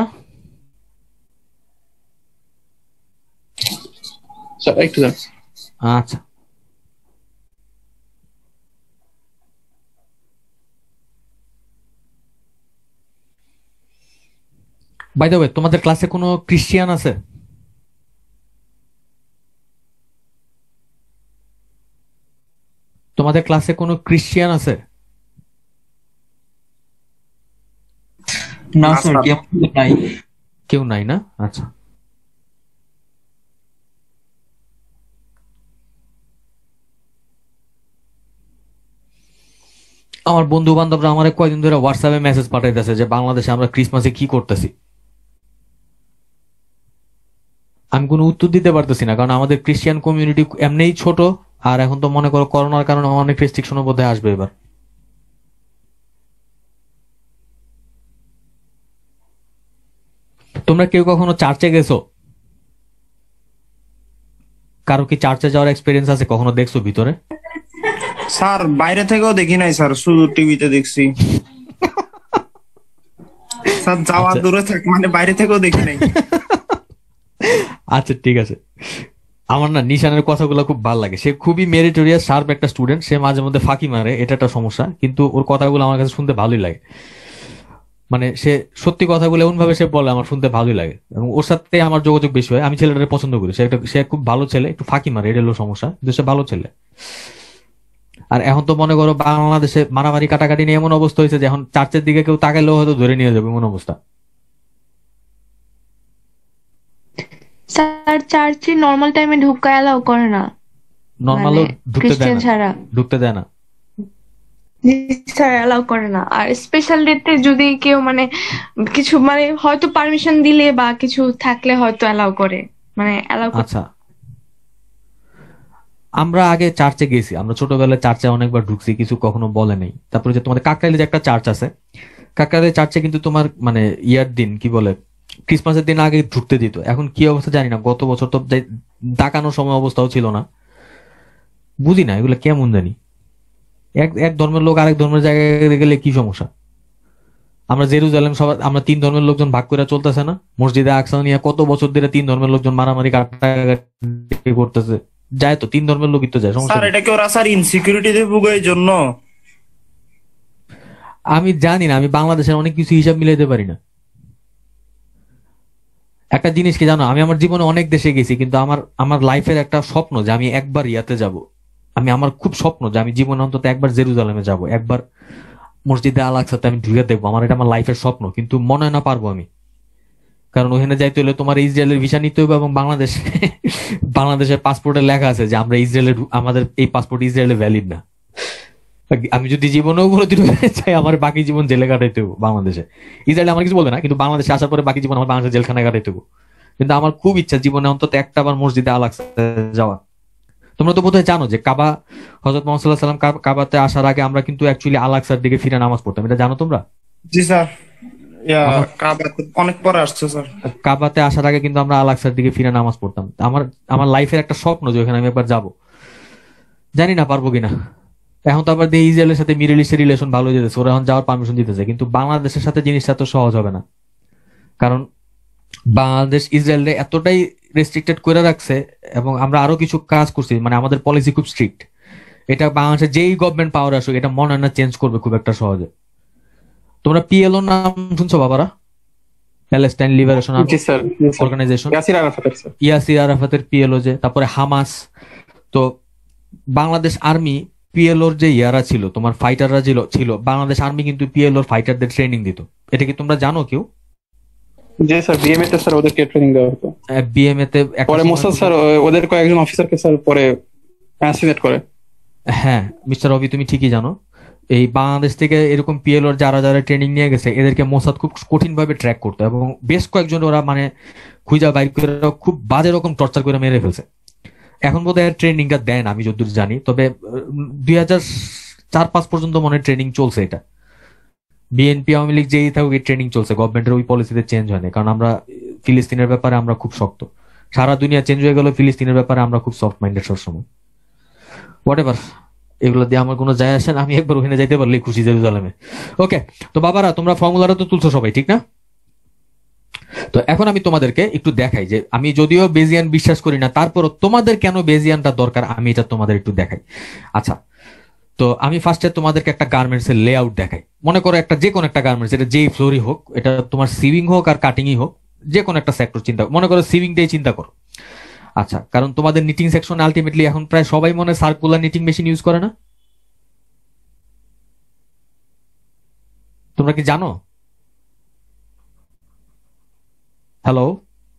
স্যার একটু যান। আচ্ছা, বাই দ্য ওয়ে, তোমাদের ক্লাসে কোনো ক্রিশ্চিয়ান আছে? তোমাদের ক্লাসে কোনো ক্রিশ্চিয়ান আছে? না স্যার, কেউ নাই। কেউ নাই না? আচ্ছা, আমার বন্ধু বান্ধবরা আমার কয়দিন ধরে হোয়াটসঅ্যাপে মেসেজ পাঠাইতেছে যে বাংলাদেশে আমরা ক্রিসমাসে কি করতেছি। আমি কোনো উত্তর দিতে পারতেছি না, কারণ আমাদের ক্রিশ্চিয়ান কমিউনিটি এমনিই ছোট, আর এখন তো মনে করো করোনার কারণে অনেক রেস্ট্রিকশনের মধ্যে আসবে এবার। তোমরা কেউ কখনো চার্চে গেছো? কারো কি চার্চে যাওয়ার এক্সপিরিয়েন্স আছে? কখনো দেখছো ভিতরে? স্যার বাইরে থেকেও দেখি নাই স্যার, শুধু টিভিতে দেখছি স্যার। যাওয়া আচ্ছা। দূরে থাক, মানে বাইরে থেকেও দেখি নাই। আচ্ছা ঠিক আছে, আমার না নিশানের কথাগুলো খুব ভালো লাগে। সে খুবই মেরিটোরিয়াস শার্প একটা স্টুডেন্ট, সে মাঝে মধ্যে ফাঁকি মারে, এটা একটা সমস্যা, কিন্তু ওর কথাগুলো আমার কাছে শুনতে ভালোই লাগে। মানে সে সত্যি কথাগুলো এমন ভাবে সে বলে, আমার শুনতে ভালোই লাগে, এবং ওর সাথে আমার যোগাযোগ বেশি হয়। আমি ছেলেটাকে পছন্দ করি, সে একটা সে খুব ভালো ছেলে, একটু ফাঁকি মারে, এটা হলো সমস্যা, কিন্তু সে ভালো ছেলে। আর এখন তো মনে করো বাংলাদেশে মারামারি কাটাকাটি নিয়ে এমন অবস্থা হয়েছে যে এখন চার্চের দিকে কেউ তাকাইলেও হয়তো ধরে নিয়ে যাবে এমন অবস্থা। স্যার চার্চে নর্মাল টাইমে ঢুকা এলাও করে না, নর্মালও মানে ঢুকতে দেয় ক্রিশ্চিয়ান না, ছাড়া। ঢুকতে দেয় না। জি স্যার, এলাও করে না। আর স্পেশাল ডেতে যদি কেউ মানে কিছু মানে হয়তো পারমিশন দিলে বা কিছু থাকলে হয়তো এলাও করে, মানে এলাও করে। আচ্ছা, আমরা আগে চার্চে গেছি, আমরা ছোটবেলায় চার্চে অনেকবার ঢুকছি, কিছু কখনো বলে নেই। তারপরে যে তোমাদের কাকরাইলে যে একটা চার্চ আছে, কাকরাইলের চার্চে কিন্তু তোমার মানে ইয়ার দিন কি বলে ক্রিসমাসের দিন আগে ঢুকতে দিত। এখন কি অবস্থা জানি না, গত বছর তো যে ডাকানোর সময় অবস্থাও ছিল না, বুঝি না এগুলো কেমন জানি। এক এক ধর্মের লোক আরেক ধর্মের জায়গায় গেলে কি সমস্যা? আমরা জেরুজালেম সবাই আমরা তিন ধর্মের লোকজন ভাগ করে চলতেছে না? মসজিদে আকসা নিয়ে কত বছর ধরে তিন ধর্মের লোকজন মারামারি কাটাকাটি করতেছে, যায় তো তিন ধর্মের লোকই তো যায়, সমস্যা স্যার নেই। এটা কি ওরা স্যার ইনসিকিউরিটিতে ভুগে এই জন্য? আমি জানি না, আমি বাংলাদেশের অনেক কিছু হিসাব মিলাইতে পারি না। একটা জিনিস কি জানো, আমি আমার জীবনে অনেক দেশে গেছি, কিন্তু আমার আমার লাইফের একটা স্বপ্ন যে আমি একবার ইয়াতে যাব। আমি আমার খুব স্বপ্ন যে আমি জীবনে অন্তত একবার জেরুজালেমে যাব, একবার মসজিদে আল আকসাতে আমি ঢুকে দেখবো। আমার এটা আমার লাইফের স্বপ্ন, কিন্তু মনে হয় না পারবো আমি, কারণ ওখানে যাইতে হলে তোমার ইসরায়েলের ভিসা নিতে হবে, এবং বাংলাদেশ বাংলাদেশের পাসপোর্টে লেখা আছে যে আমরা ইসরায়েলে ঢু- আমাদের এই পাসপোর্ট ইসরায়েলে ভ্যালিড না। আমি যদি জীবনেও কোনোদিন চাই আমার বাকি জীবন জেলে কাটাইতে হবে বাংলাদেশে। ইসরায়েলে আমার কিছু বলবে না, কিন্তু বাংলাদেশে আসার পরে বাকি জীবন আমার বাংলাদেশে জেলখানায় কাটাইতে হবে। কিন্তু আমার খুব ইচ্ছা জীবনে অন্তত একটা বার মসজিদে আল আকসাতে যাওয়া। তোমরা তো বোধহয় জানো যে কাবা, হযরত মুহাম্মদ সাল্লাল্লাহু আলাইহি ওয়াসাল্লাম কাবাতে আসার আগে আমরা কিন্তু অ্যাকচুয়ালি আল আকসার দিকে ফিরে নামাজ পড়তাম, এটা জানো তোমরা? জি স্যার, ইয়া আমরা- কাবাতে অনেক পরে আসছে স্যার। কাবাতে আসার আগে কিন্তু আমরা আল আকসার দিকে ফিরে নামাজ পড়তাম। আমার আমার লাইফের একটা স্বপ্ন যে ওখানে আমি একবার যাব, জানি না পারবো কিনা। এখন তো আবার দেখি ইসরায়েলের সাথে মিডল ইস্টের রিলেশন ভালো যেতেছে, ওরা এখন যাওয়ার পারমিশন দিতেছে, কিন্তু বাংলাদেশের সাথে জিনিসটা তো সহজ হবে না, কারণ বাংলাদেশ ইসরায়েলে এতটাই রেস্ট্রিক্টেড করে রাখছে, এবং আমরা আরো কিছু কাজ করছি, মানে আমাদের পলিসি খুব স্ট্রিক্ট। এটা বাংলাদেশে যেই গভর্নমেন্ট পাওয়ার আসুক এটা মনে হয় না চেঞ্জ করবে খুব একটা সহজে। তোমরা পিএলও নাম শুনছো বাবারা? প্যালেস্টাইন লিবারেশন জি স্যার, অর্গানাইজেশন, ইয়াসির আরাফাতের স্যার। ইয়াসির আরাফাতের পিএলও, যে তারপরে হামাস। তো বাংলাদেশ আর্মি পিএলওর যে ইয়ারা ছিল, তোমার ফাইটাররা ছিল ছিল বাংলাদেশ আর্মি কিন্তু পিএলওর ফাইটারদের ট্রেনিং দিত। এটা কি তোমরা জানো কেউ? জি স্যার, বিএমএ তে স্যার ওদেরকে ট্রেনিং দেওয়া হতো। বিএমএ তে একটা পরে সময়- মোসাদ স্যার ও- ওদের কয়েকজন অফিসারকে স্যার পরে অ্যাসিনেট করে। হ্যাঁ মিস্টার রবি, তুমি ঠিকই জানো। এই বাংলাদেশ থেকে এরকম পিএলওর যারা যারা ট্রেনিং নিয়ে গেছে এদেরকে মোসাদ খুব কঠিন ভাবে ট্র্যাক করতো, এবং বেশ কয়েকজন ওরা মানে খুঁজা বাইর করে খুব বাজে রকম টর্চার করে মেরে ফেলছে। এখন বোধহয় ট্রেনিংটা দেন আমি যতদূর জানি, তবে দুই হাজার চার পাঁচ পর্যন্ত মনে ট্রেনিং চলছে। এটা বিএনপি আওয়ামী লীগ যেই থাকুক এই ট্রেনিং চলছে, গভর্নমেন্টের ওই পলিসিতে চেঞ্জ হয়নি, কারণ আমরা ফিলিস্তিনের ব্যাপারে আমরা খুব শক্ত। সারা দুনিয়া চেঞ্জ হয়ে গেল, ফিলিস্তিনের ব্যাপারে আমরা খুব সফট মাইন্ডেড সবসময়। হোয়াট এভার, এগুলো দিয়ে আমার কোনো যায় আসে না, আমি একবার ওখানে যাইতে পারলে খুশি জেরুজালেমে। ওকে, তো বাবারা তোমরা ফর্মুলাটা তো তুলছো সবাই, ঠিক না? তো এখন আমি তোমাদেরকে একটু দেখাই যে আমি যদিও বেজিয়ান বিশ্বাস করি না, তারপরও তোমাদের কেন বেজিয়ানটা দরকার আমি এটা তোমাদের একটু দেখাই। আচ্ছা, তো আমি ফার্স্টে তোমাদেরকে একটা গার্মেন্টস এর লেআউট দেখাই। মনে করো একটা যে কোনো একটা গার্মেন্টস, এটা যেই ফ্লোরই হোক, এটা তোমার সিভিং হোক আর কাটিংই হোক, যে কোনো একটা সেক্টর চিন্তা, মনে করো সিভিং ডে চিন্তা করো। আচ্ছা, কারণ তোমাদের নিটিং সেকশন আলটিমেটলি এখন প্রায় সবাই মনে সার্কুলার নিটিং মেশিন ইউজ করে না? তোমরা কি জানো? হ্যালো,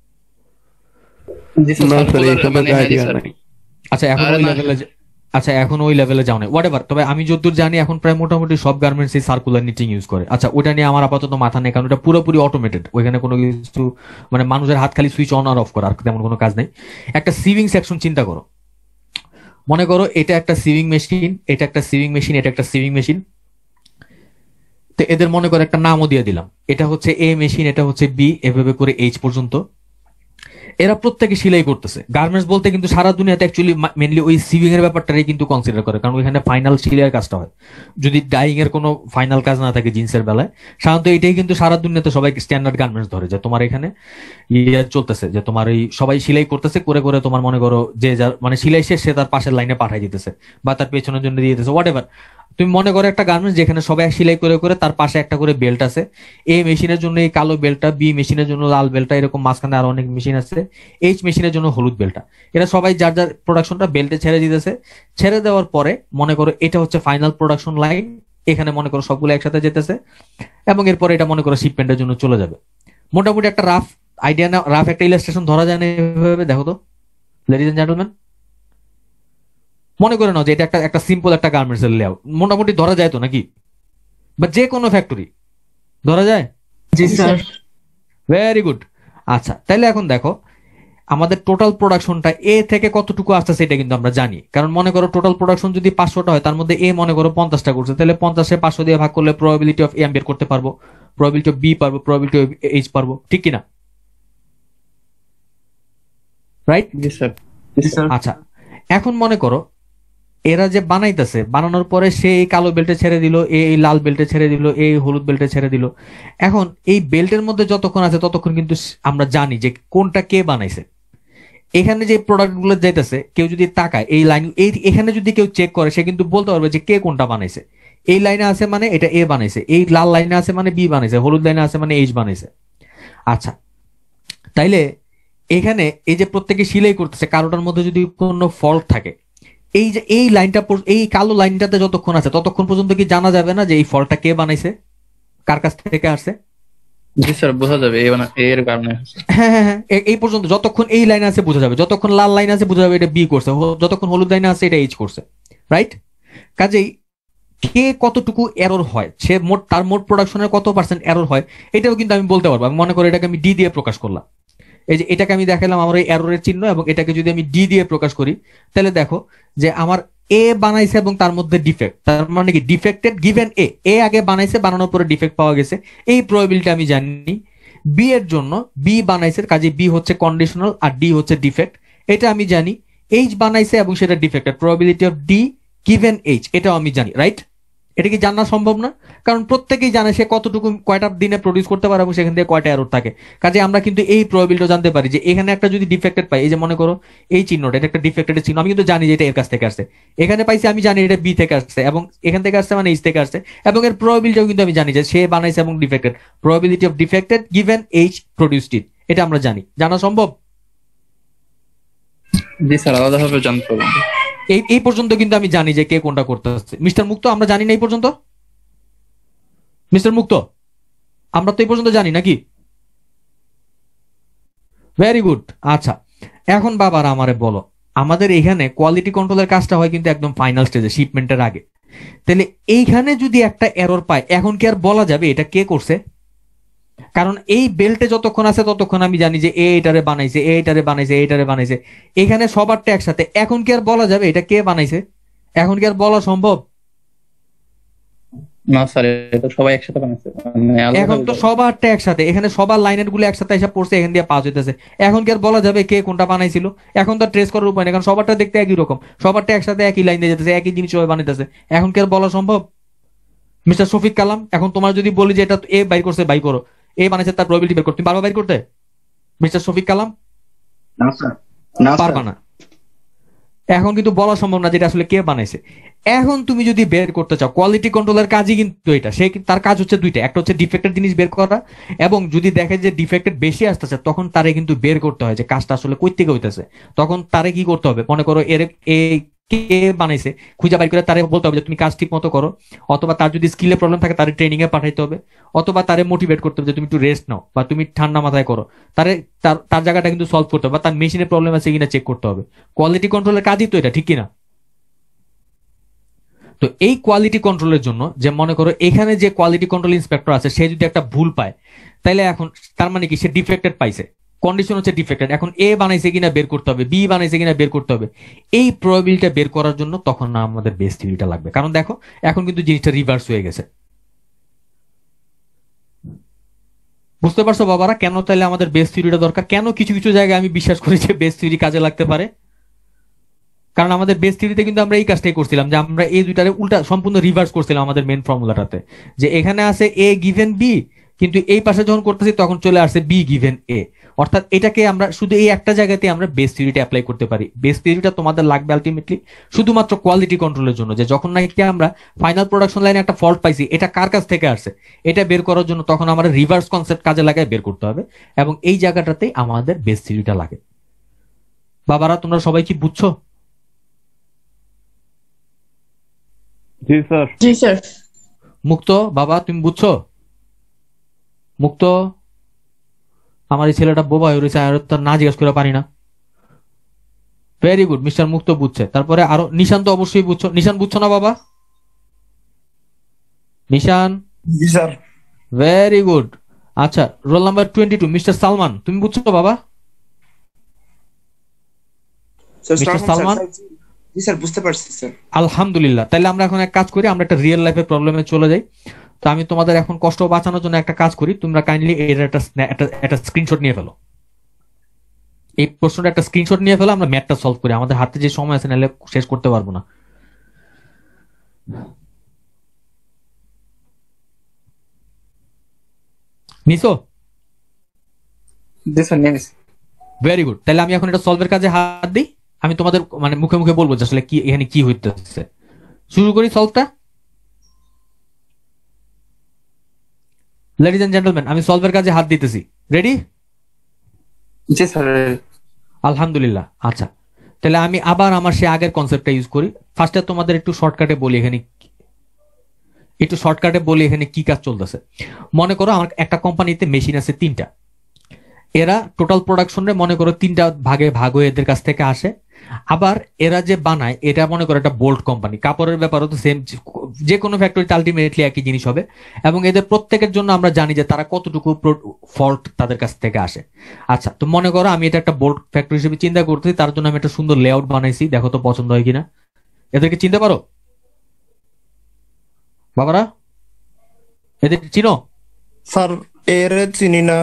জি স্যার, না স্যার, সার্কুলার এই সম্পর্কে মানে হ্যাঁ জি আইডিয়া স্যার। নাই। আচ্ছা এখন আরে ওই না লেভেলে, আচ্ছা এখন ওই লেভেলে যাও না, হোয়াটএভার। তবে আমি যতদূর জানি এখন প্রায় মোটামুটি সব গার্মেন্টস এই সার্কুলার নিটিং ইউজ করে। আচ্ছা, ওটা নিয়ে আমার আপাতত মাথা নেই, কারণ এটা পুরোপুরি অটোমেটেড, ওইখানে কোনো কিছু মানে মানুষের হাত খালি সুইচ অন আর অফ করা, আর তেমন কোনো কাজ নেই। একটা সিভিং সেকশন চিন্তা করো, মনে করো এটা একটা সিভিং মেশিন, এটা একটা সিভিং মেশিন, এটা একটা সিভিং মেশিন। তো এদের মনে করো একটা নামও দিয়ে দিলাম, এটা হচ্ছে এ মেশিন, এটা হচ্ছে বি, এভাবে করে এইচ পর্যন্ত। এরা প্রত্যেকে সেলাই করতেছে। গার্মেন্টস বলতে কিন্তু সারা দুনিয়াতে অ্যাকচুয়ালি মেনলি ওই সিভিং এর ব্যাপারটাই কিন্তু কনসিডার করে, কারণ ওইখানে ফাইনাল সেলাইয়ের কাজটা হয়। যদি ডাইং এর কোনো ফাইনাল কাজ না থাকে জিন্সের বেলায়, সাধারণত এটাই কিন্তু সারা দুনিয়াতে সবাই স্ট্যান্ডার্ড গার্মেন্টস ধরে, যে তোমার এখানে ইয়ে চলতেছে, যে তোমার এই সবাই সেলাই করতেছে, করে করে তোমার মনে করো যে যার মানে সেলাই শেষ সে তার পাশের লাইনে পাঠিয়ে দিতেছে বা তার পেছনের জন্য দিয়ে দিতেছে, হোয়াট এভার। তুমি মনে করো একটা গার্মেন্টস যেখানে সবাই সেলাই করে করে তার পাশে একটা করে বেল্ট আছে, এ মেশিনের জন্য এই কালো বেল্টটা, বি মেশিনের জন্য লাল বেল্টটা, এরকম মাঝখানে আরো অনেক মেশিন আছে, এইচ মেশিনের জন্য হলুদ বেল্টটা। এরা সবাই যার যার প্রোডাকশনটা বেল্টে ছেড়ে দিতেছে। ছেড়ে দেওয়ার পরে মনে করো এটা হচ্ছে ফাইনাল প্রোডাকশন লাইন, এখানে মনে করো সবগুলো একসাথে যেতেছে এবং এরপরে এটা মনে করো শিপমেন্টের জন্য চলে যাবে। মোটামুটি একটা রাফ আইডিয়া না, রাফ একটা ইলাস্ট্রেশন ধরা যায় না এভাবে? দেখো তো লেডিজ এন্ড জেন্টলম্যান, মনে করে নাও যে এটা একটা একটা সিম্পল একটা গার্মেন্টস এর লেআউট, মোটামুটি ধরা যায় তো নাকি? বা যে কোনো ফ্যাক্টরি ধরা যায়? জি স্যার। Very good. আচ্ছা, তাহলে এখন দেখো আমাদের টোটাল প্রোডাকশনটা এ থেকে কতটুকু আসতেছে এটা কিন্তু আমরা জানি, কারণ মনে করো টোটাল প্রোডাকশন যদি পাঁচশোটা হয়, তার মধ্যে এ মনে করো পঞ্চাশটা করছে, তাহলে পঞ্চাশে পাঁচশো দিয়ে ভাগ করলে প্রবাবিলিটি অফ এ বের করতে পারবো, প্রবাবিলিটি অফ বি পারবো, প্রবাবিলিটি অফ এইচ পারবো, ঠিক কিনা? রাইট? জি স্যার। জি স্যার। আচ্ছা, এখন মনে করো এরা যে বানাইতেছে, বানানোর পরে সে এই কালো বেল্টে ছেড়ে দিল, এই লাল বেল্টে ছেড়ে দিল, এই হলুদ বেল্টে ছেড়ে দিল। এখন এই বেল্টের মধ্যে যতক্ষণ আছে ততক্ষণ কিন্তু আমরা জানি যে কোনটা কে বানাইছে। এখানে যে প্রোডাক্ট গুলো যাইতেছে, কেউ যদি তাকায় এই লাইন, এই এখানে যদি কেউ চেক করে, সে কিন্তু বলতে পারবে যে কে কোনটা বানাইছে। এই লাইনে আছে মানে এটা এ বানাইছে, এই লাল লাইনে আছে মানে বি বানাইছে, হলুদ লাইনে আছে মানে এইচ বানাইছে। আচ্ছা, তাইলে এখানে এই যে প্রত্যেকে সেলাই করতেছে, কারোটার মধ্যে যদি কোনো ফল্ট থাকে, এই যে এই লাইনটা, এই কালো লাইনটাতে যতক্ষণ আছে ততক্ষণ পর্যন্ত কি জানা যাবে না যে এই ফলটা কে বানাইছে, কার কাছ থেকে আসছে? জি স্যার, বোঝা যাবে এই বানা- এর কারণে। হ্যাঁ হ্যাঁ হ্যাঁ, এ- এই পর্যন্ত যতক্ষণ এই লাইন আছে বোঝা যাবে, যতক্ষণ লাল লাইন আছে বোঝা যাবে এটা বি করছে, হ- যতক্ষণ হলুদ লাইন আছে এটা এইচ করছে, রাইট? কাজেই কে কতটুকু এরর হয়, সে মোট তার মোট প্রোডাকশনের কত পার্সেন্ট এরর হয়, এটাও কিন্তু আমি বলতে পারবো। আমি মনে করি এটাকে আমি ডি দিয়ে প্রকাশ করলাম, এই যে এটাকে আমি দেখালাম আমার এই এররের চিহ্ন, এবং এটাকে যদি আমি ডি দিয়ে প্রকাশ করি, তাহলে দেখো যে আমার এ বানাইছে এবং তার মধ্যে ডিফেক্ট, তার মানে কি ডিফেক্টেড গিভেন এ, এ আগে বানাইছে, বানানোর পরে ডিফেক্ট পাওয়া গেছে, এই প্রবাবিলিটি আমি জানি। বি এর জন্য বি বানাইছে, কাজে বি হচ্ছে কন্ডিশনাল আর ডি হচ্ছে ডিফেক্ট, এটা আমি জানি। এইচ বানাইছে এবং সেটা defected, probability of D given H, এটাও আমি জানি, রাইট? এটা কি জানা সম্ভব না? কারণ প্রত্যেকেই জানে সে কতটুকু কয়টা দিনে প্রডিউস করতে পারে এবং সেখান থেকে কয়টা এরর থাকে। কাজে আমরা কিন্তু এই প্রবাবিলিটি জানতে পারি যে এখানে একটা যদি ডিফেক্টেড পাই, এই যে মনে করো এই চিহ্নটা, এটা একটা ডিফেক্টেড চিহ্ন, আমি কিন্তু জানি যে এটা এর কাছ থেকে আসছে। এখানে পাইছি আমি জানি এটা বি থেকে আসছে, এবং এখান থেকে আসছে মানে এইচ থেকে আসছে, এবং এর প্রবাবিলিটিও কিন্তু আমি জানি যে সে বানাইছে এবং defected, probability of defected given H produced it, এটা আমরা জানি। জানা সম্ভব? জি স্যার, আলাদাভাবে জানতে পারবেন। এই এই পর্যন্ত কিন্তু আমি জানি যে কে কোনটা করতে আসছে। মিস্টার মুক্ত, আমরা জানি না এই পর্যন্ত? মিস্টার মুক্ত, আমরা তো এই পর্যন্ত জানি নাকি? Very good. আচ্ছা, এখন বাবার আমারে বলো, আমাদের এখানে কোয়ালিটি কন্ট্রোলের কাজটা হয় কিন্তু একদম ফাইনাল স্টেজে, শিপমেন্টের আগে। তাহলে এইখানে যদি একটা এরর পায়, এখন কি আর বলা যাবে এটা কে করছে? কারণ এই বেল্টে যতক্ষণ আছে ততক্ষণ আমি জানি যে এ এটারে বানাইছে, এ এটারে বানাইছে, এ এটারে বানাইছে, এখানে সবারটা একসাথে, এখন কি আর বলা যাবে এটা কে বানাইছে? এখন কি আর বলা সম্ভব? না স্যার, এটা সবাই একসাথে বানাচ্ছে, মানে এখন আলাদাভাবে তো যাবে। সবারটা একসাথে, এখানে সবার লাইনের গুলো একসাথে এসে পড়ছে, এখান দিয়ে পাস হইতেছে, এখন কি আর বলা যাবে কে কোনটা বানাইছিল? এখন তো ট্রেস করার উপায় নেই, কারণ সবারটা দেখতে একই রকম, সবারটা একসাথে একই লাইন দিয়ে যেতেছে, একই জিনিস সবাই বানাইতেছে, এখন কি আর বলা সম্ভব? মিস্টার শফিক কালাম, এখন তোমার যদি বলি যে এটা এ বাইর করছে, বাই করো, এ বানাইছে, তার প্রবাবিলিটি বের করো, তুমি পারবা বাইর করতে? মিস্টার শফিক কালাম? না স্যার, না স্যার। পারবা না। এখন কিন্তু বলা সম্ভব না যেটা আসলে কে বানাইছে। এখন তুমি যদি বের করতে চাও, কোয়ালিটি কন্ট্রোলের কাজই কিন্তু এটা, সে কি- তার কাজ হচ্ছে দুইটা, একটা হচ্ছে ডিফেক্টেড জিনিস বের করা, এবং যদি দেখে যে ডিফেক্টেড বেশি আসতেছে তখন তারে কিন্তু বের করতে হয় যে কাজটা আসলে কই থেকে হইতেছে। তখন তারে কি করতে হবে, মনে করো এর এ কে বানাইছে খুঁজে বাইর করে তারে বলতে হবে যে তুমি কাজ ঠিক মতো করো, অথবা তার যদি স্কিলে প্রবলেম থাকে তারে ট্রেনিং এ পাঠাইতে হবে, অথবা তারে মোটিভেট করতে হবে যে তুমি একটু রেস্ট নাও বা তুমি ঠান্ডা মাথায় করো। তারে তার তার জায়গাটা কিন্তু সলভ করতে হবে, বা তার মেশিনে প্রবলেম আছে কিনা চেক করতে হবে। কোয়ালিটি কন্ট্রোলের কাজই তো এটা, ঠিক কিনা? তো এই কোয়ালিটি কন্ট্রোলের জন্য যে মনে করো এখানে যে কোয়ালিটি কন্ট্রোল ইন্সপেক্টর আছে সে যদি একটা ভুল পায়, তাহলে এখন তার মানে কি সে ডিফেক্টেড পাইছে, কন্ডিশন হচ্ছে ডিফেক্টেড। এখন এ বানাইছে কিনা বের করতে হবে, বি বানাইছে কিনা বের করতে হবে। এই প্রবাবিলিটিটা বের করার জন্য তখন না আমাদের বেস থিওরিটা লাগবে, কারণ দেখো এখন কিন্তু জিনিসটা রিভার্স হয়ে গেছে। বুঝতে পারছো বাবারা কেন তাহলে আমাদের বেস থিওরিটা দরকার? কেন কিছু কিছু জায়গায় আমি বিশ্বাস করি যে বেস থিওরি কাজে লাগতে পারে? কারণ আমাদের বেস থিওরিতে কিন্তু আমরা এই কাজটাই করছিলাম যে আমরা এই দুইটারে উল্টা সম্পূর্ণ রিভার্স করছিলাম আমাদের মেন ফর্মুলাটাতে, যে এখানে আছে এ গিভেন বি, কিন্তু এই পাশে যখন করতেছি তখন চলে আসছে বি গিভেন এ। অর্থাৎ এটাকে আমরা শুধু এই একটা জায়গাতে আমরা বেস থিওরিটা অ্যাপ্লাই করতে পারি। বেস থিওরিটা তোমাদের লাগবে আলটিমেটলি শুধুমাত্র কোয়ালিটি কন্ট্রোলের জন্য, যে যখন নাকি আমরা ফাইনাল প্রোডাকশন লাইনে একটা ফল্ট পাইছি এটা কার কাছ থেকে আসছে এটা বের করার জন্য তখন আমাদের রিভার্স কনসেপ্ট কাজে লাগায় বের করতে হবে, এবং এই জায়গাটাতেই আমাদের বেস থিওরিটা লাগে। বাবারা তোমরা সবাই কি বুঝছো? জি স্যার। জি স্যার। মুক্ত বাবা তুমি বুঝছো? মুক্ত, আমার এই ছেলেটা বোবা হয়ে রয়েছে, আর তার না জিজ্ঞাসা করে পারি না। ভেরি গুড, মিস্টার মুক্ত বুঝছে। তারপরে আরো নিশান তো অবশ্যই বুঝছো। নিশান বুঝছো না বাবা? নিশান? জি স্যার। Very good. আচ্ছা, roll number twenty two Mister Salman, তুমি বুঝছো বাবা? মিস্টার সালমান? জি স্যার, বুঝতে পারছি স্যার। আলহামদুলিল্লাহ। তাহলে আমরা এখন এক কাজ করি, আমরা একটা রিয়েল লাইফের প্রবলেমে চলে যাই। তো আমি তোমাদের এখন কষ্ট বাঁচানোর জন্য একটা কাজ করি, তোমরা কাইন্ডলি এর একটা স্ন্যা- একটা একটা স্ক্রিনশট নিয়ে ফেলো। এই প্রশ্নটা একটা স্ক্রিনশট নিয়ে ফেলো, আমরা ম্যাথটা সলভ করি। আমাদের হাতে যে সময় আছে নাহলে শেষ করতে পারবো না। নিছো? জি স্যার, নিয়ে নিছি। Very good. তাহলে আমি এখন এটা সলভের কাজে হাত দিই। আমি তোমাদের মানে মুখে মুখে বলবো যে আসলে কি এখানে কি হইতেছে। শুরু করি সলভটা। লেডিজ এন্ড জেন্টলম্যান, আমি সলভের কাজে হাত দিতেছি। রেডি? জি স্যার। আলহামদুলিল্লাহ। আচ্ছা, তাহলে আমি আবার আমার সে আগের কনসেপ্টটা ইউজ করি। ফার্স্টে তোমাদের একটু শর্টকাটে বলি এখানে একটু শর্টকাটে বলি এখানে কি কাজ চলতেছে। মনে করো আমার একটা কোম্পানিতে মেশিন আছে তিনটা, এরা টোটাল প্রোডাকশনে মনে করো তিনটা ভাগে ভাগ হয়ে এদের কাছ থেকে আসে। আবার এরা যে বানায় এটা মনে করো একটা বোল্ট কোম্পানি, কাপড়ের ব্যাপারও তো সেম, যে কোনো ফ্যাক্টরিতে আলটিমেটলি একই জিনিস হবে। এবং এদের প্রত্যেকের জন্য আমরা জানি যে তারা কতটুকু ফল্ট তাদের কাছ থেকে আসে। আচ্ছা, তো মনে করো আমি এটা একটা বোল্ট ফ্যাক্টরি হিসেবে চিন্তা করতেছি, তার জন্য আমি একটা সুন্দর লেআউট বানাইছি, দেখো তো পছন্দ হয় কিনা। এদেরকে চিনতে পারো বাবারা? এদের চিনো? স্যার এর চিনি না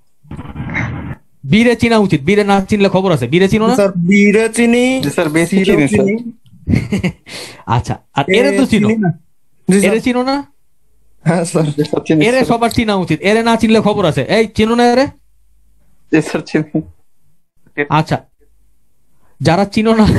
বীরে চিনা উচিত, বীরে না চিনলে খবর আছে। বীরে চিনো না? স্যার। বীরে চিনি স্যার, বেশি সিরও চিনি স্যার। চিনি। আচ্ছা, আর এরে তো চিনো? চিনি না। জি স্যার। এরে চিনো না? হ্যাঁ স্যার। জি স্যার, চিনি এরে স্যার। সবার চিনা উচিত, এরে না চিনলে খবর আছে। এই চিনো না এরে? জি স্যার, চিনি। আচ্ছা, যারা চিনো না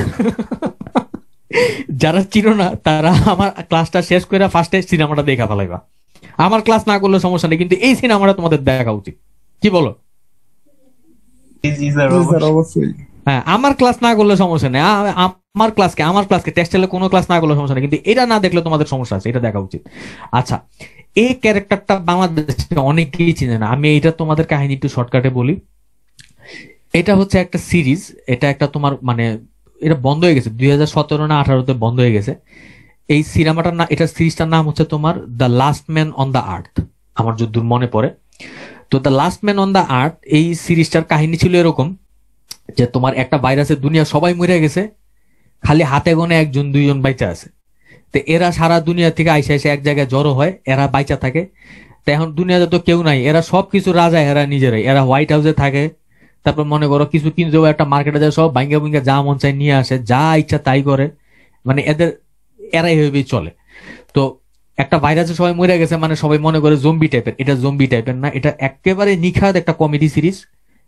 যারা চিনো না তারা আমার ক্লাসটা শেষ করে ফার্স্টে সিনেমাটা দেখা ফেলাইবা। আমার ক্লাস না করলে সমস্যা নেই, কিন্তু এই সিনেমাটা তোমাদের দেখা উচিত। কি বলো? জি জি স্যার, জি স্যার, অবশ্যই। অবশ্যই। হ্যাঁ, আমার ক্লাস না করলে সমস্যা নেই, আ- আমার ক্লাসকে আমার ক্লাসকে টেক্সটাইলে কোনো ক্লাস না করলে সমস্যা নেই, কিন্তু এটা না দেখলে তোমাদের সমস্যা আছে, এটা দেখা উচিত। আচ্ছা, এই ক্যারেক্টারটা বাংলাদেশে অনেকেই চিনে না, আমি এটা তোমাদের কাহিনী একটু শর্টকাটে বলি। এটা হচ্ছে একটা সিরিজ, এটা একটা তোমার মানে এটা বন্ধ হয়ে গেছে দুই হাজার সতেরো না আঠারোতে বন্ধ হয়ে গেছে। এই সিনেমাটার না এটা সিরিজটার নাম হচ্ছে তোমার the last man on the earth, আমার যদ্দূর মনে পড়ে। তো the last man on the earth এই সিরিজটার কাহিনী ছিল এরকম যে তোমার একটা ভাইরাসের দুনিয়া সবাই মরে গেছে, খালি হাতে গোনে একজন দুইজন বাইচা আছে। তো এরা সারা দুনিয়া থেকে আইসা এসে এক জায়গায় জড়ো হয়, এরা বাইচা থাকে। তো এখন দুনিয়াতে তো কেউ নাই, এরা সবকিছু রাজা, এরা নিজেরাই, এরা হোয়াইট হাউসে থাকে। তারপর মনে করো কিছু কিনতে একটা মার্কেটে যায়, সব ভাঙ্গা ভুঙ্গা যা মন চায় নিয়ে আসে, যা ইচ্ছা তাই করে, মানে এদের এরাই ভেবেই চলে। তো একটা ভাইরাসে সবাই মরে গেছে মানে সবাই মনে করে জম্বি টাইপের, এটা জম্বি টাইপের না, এটা একেবারে নিখাত একটা কমেডি সিরিজ।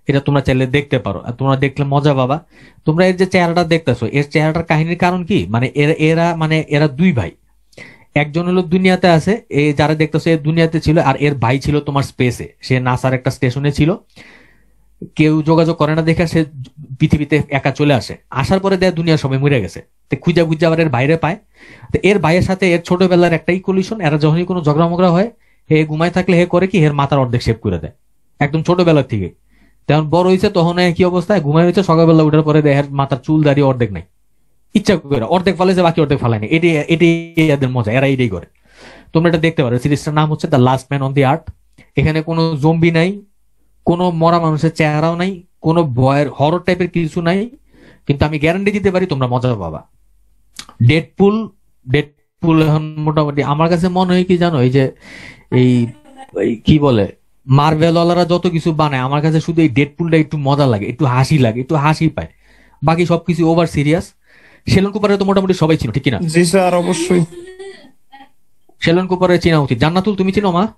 এটা তোমরা চাইলে দেখতে পারো, আর তোমরা দেখলে মজা পাবা। তোমরা এর যে চেহারাটা দেখতেছো, এর চেহারাটার কাহিনীর কারণ কি, মানে এরা এরা মানে এরা দুই ভাই, একজন হলো দুনিয়াতে আছে, এ যারা দেখতেছো এর দুনিয়াতে ছিল, আর এর ভাই ছিল তোমার স্পেসে, সে নাসার একটা স্টেশনে ছিল, কেউ যোগাযোগ করে না দেখে সে পৃথিবীতে একা চলে আসে, আসার পরে দেয় দুনিয়া সবাই মরে গেছে, তো খুঁজা খুঁজা আবার এর বাইরে পায়। তো এর ভাইয়ের সাথে এর ছোটবেলার একটাই কলিশন, এরা যখনই কোনো ঝগড়া মগড়া হয়, হে ঘুমায় থাকলে হে করে কি, এর মাথার অর্ধেক শেভ করে দেয় একদম ছোটবেলার থেকে। তখন বড় হয়েছে তখন এ কি অবস্থায় ঘুমায় হয়েছে, সকালবেলা উঠার পরে দেহের মাথার চুল দাঁড়িয়ে অর্ধেক নাই, ইচ্ছা করে অর্ধেক ফালাইছে বাকি অর্ধেক ফালায়নি, এটাই এটাই এদের মজা, এরা এটাই করে। তোমরা এটা দেখতে পারো, সিরিজটার নাম হচ্ছে the last man on the earth. এখানে কোনো জম্বি নাই, কোনো মরা মানুষের চেহারাও নাই, কোনো ভয়ের হরর টাইপের কিছু নাই, কিন্তু আমি গ্যারান্টি দিতে পারি তোমরা মজা পাবা। ডেডপুল ডেডপুল এখন মোটামুটি আমার কাছে মনে হয় কি জানো, এই যে এই এই কি বলে মার্ভেল ওয়ালারা যত কিছু বানায়, আমার কাছে শুধু এই ডেডপুলটা একটু মজা লাগে, একটু হাসি লাগে, একটু হাসি পায়, বাকি সবকিছু ওভার সিরিয়াস। শেলন কুপারে তো মোটামুটি সবাই ছিল, ঠিক কিনা? জি স্যার, অবশ্যই। শেলন কুপারে চেনা উচিত। জান্নাতুল তুমি চিনো মা?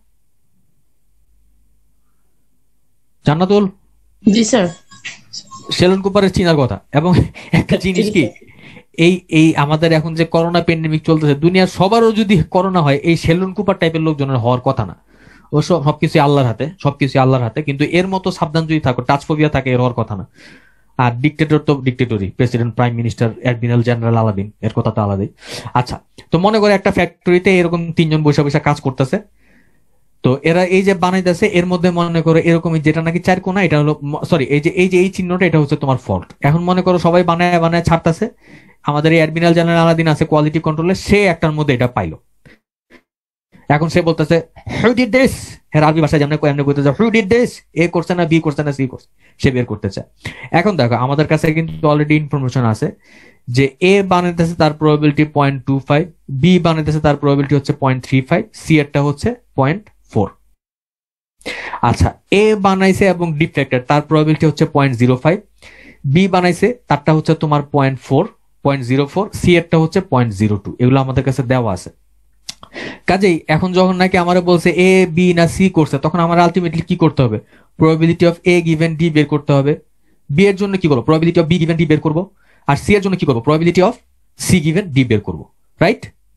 জান্নাতুল? জি স্যার। শেলন কুপারের চিনার কথা। এবং একটা জিনিস কি, এই এই আমাদের এখন যে করোনা প্যান্ডেমিক চলতেছে, দুনিয়ার সবারও যদি করোনা হয়, এই শেলন কুপার টাইপের লোকজনের হওয়ার কথা না। ও সবকিছু আল্লাহর হাতে, সবকিছু আল্লাহর হাতে, কিন্তু এর মতো সাবধান যদি থাকো, টাচ ফোবিয়া থাকে, এর হওয়ার কথা না। আর ডিক্টেটর তো ডিক্টেটরি, president, prime minister, admiral general Aladeen, এর কথা তো আলাদাই। আচ্ছা, তো মনে করে একটা ফ্যাক্টরিতে এরকম তিনজন বসে বসে কাজ করতেছে, তো এরা এই যে বানাইতেছে, এর মধ্যে মনে করো এরকমই যেটা নাকি চার কোনা, এটা হলো সরি এই যে এই যে এই চিহ্নটা, এটা হচ্ছে তোমার ফল্ট। এখন মনে করো সবাই বানায় বানায় ছাড়তেছে, আমাদের এই অ্যাডমিরাল জেনারেল আলাদিন আছে কোয়ালিটি কন্ট্রোলে, সে একটার মধ্যে এটা পাইলো। এখন সে বলতেছে হু ডিড দিস, হ্যাঁ আরবি ভাষায় যেমন এমনি বলতেছে হু ডিড দিস, এ করছে না, বি করছে না, সি করছে, সে বের করতে চায়। এখন দেখো আমাদের কাছে কিন্তু অলরেডি ইনফরমেশন আছে যে এ বানাইতেছে তার probability point two five, B বানাইতেছে তার প্রবাবিলিটি হচ্ছে পয়েন্ট থ্রি ফাইভ, সি এরটা হচ্ছে পয়েন্ট ফোর। আচ্ছা, এ বানাইছে এবং ডিফেক্টেড, তার প্রবাবিলিটি হচ্ছে পয়েন্ট জিরো ফাইভ, বি বানাইছে তারটা হচ্ছে তোমার point four, point zero four, C এরটা হচ্ছে পয়েন্ট জিরো টু। এগুলো আমাদের কাছে দেওয়া আছে। কাজেই এখন যখন নাকি আমার বলছে এ বি না সি করছে, তখন আমার আলটিমেটলি কি করতে হবে, probability of A given D বের করতে হবে। বি এর জন্য কি করবো, probability of B given D বের করবো, আর সি এর জন্য কি করবো, probability of C given D বের করবো। রাইট?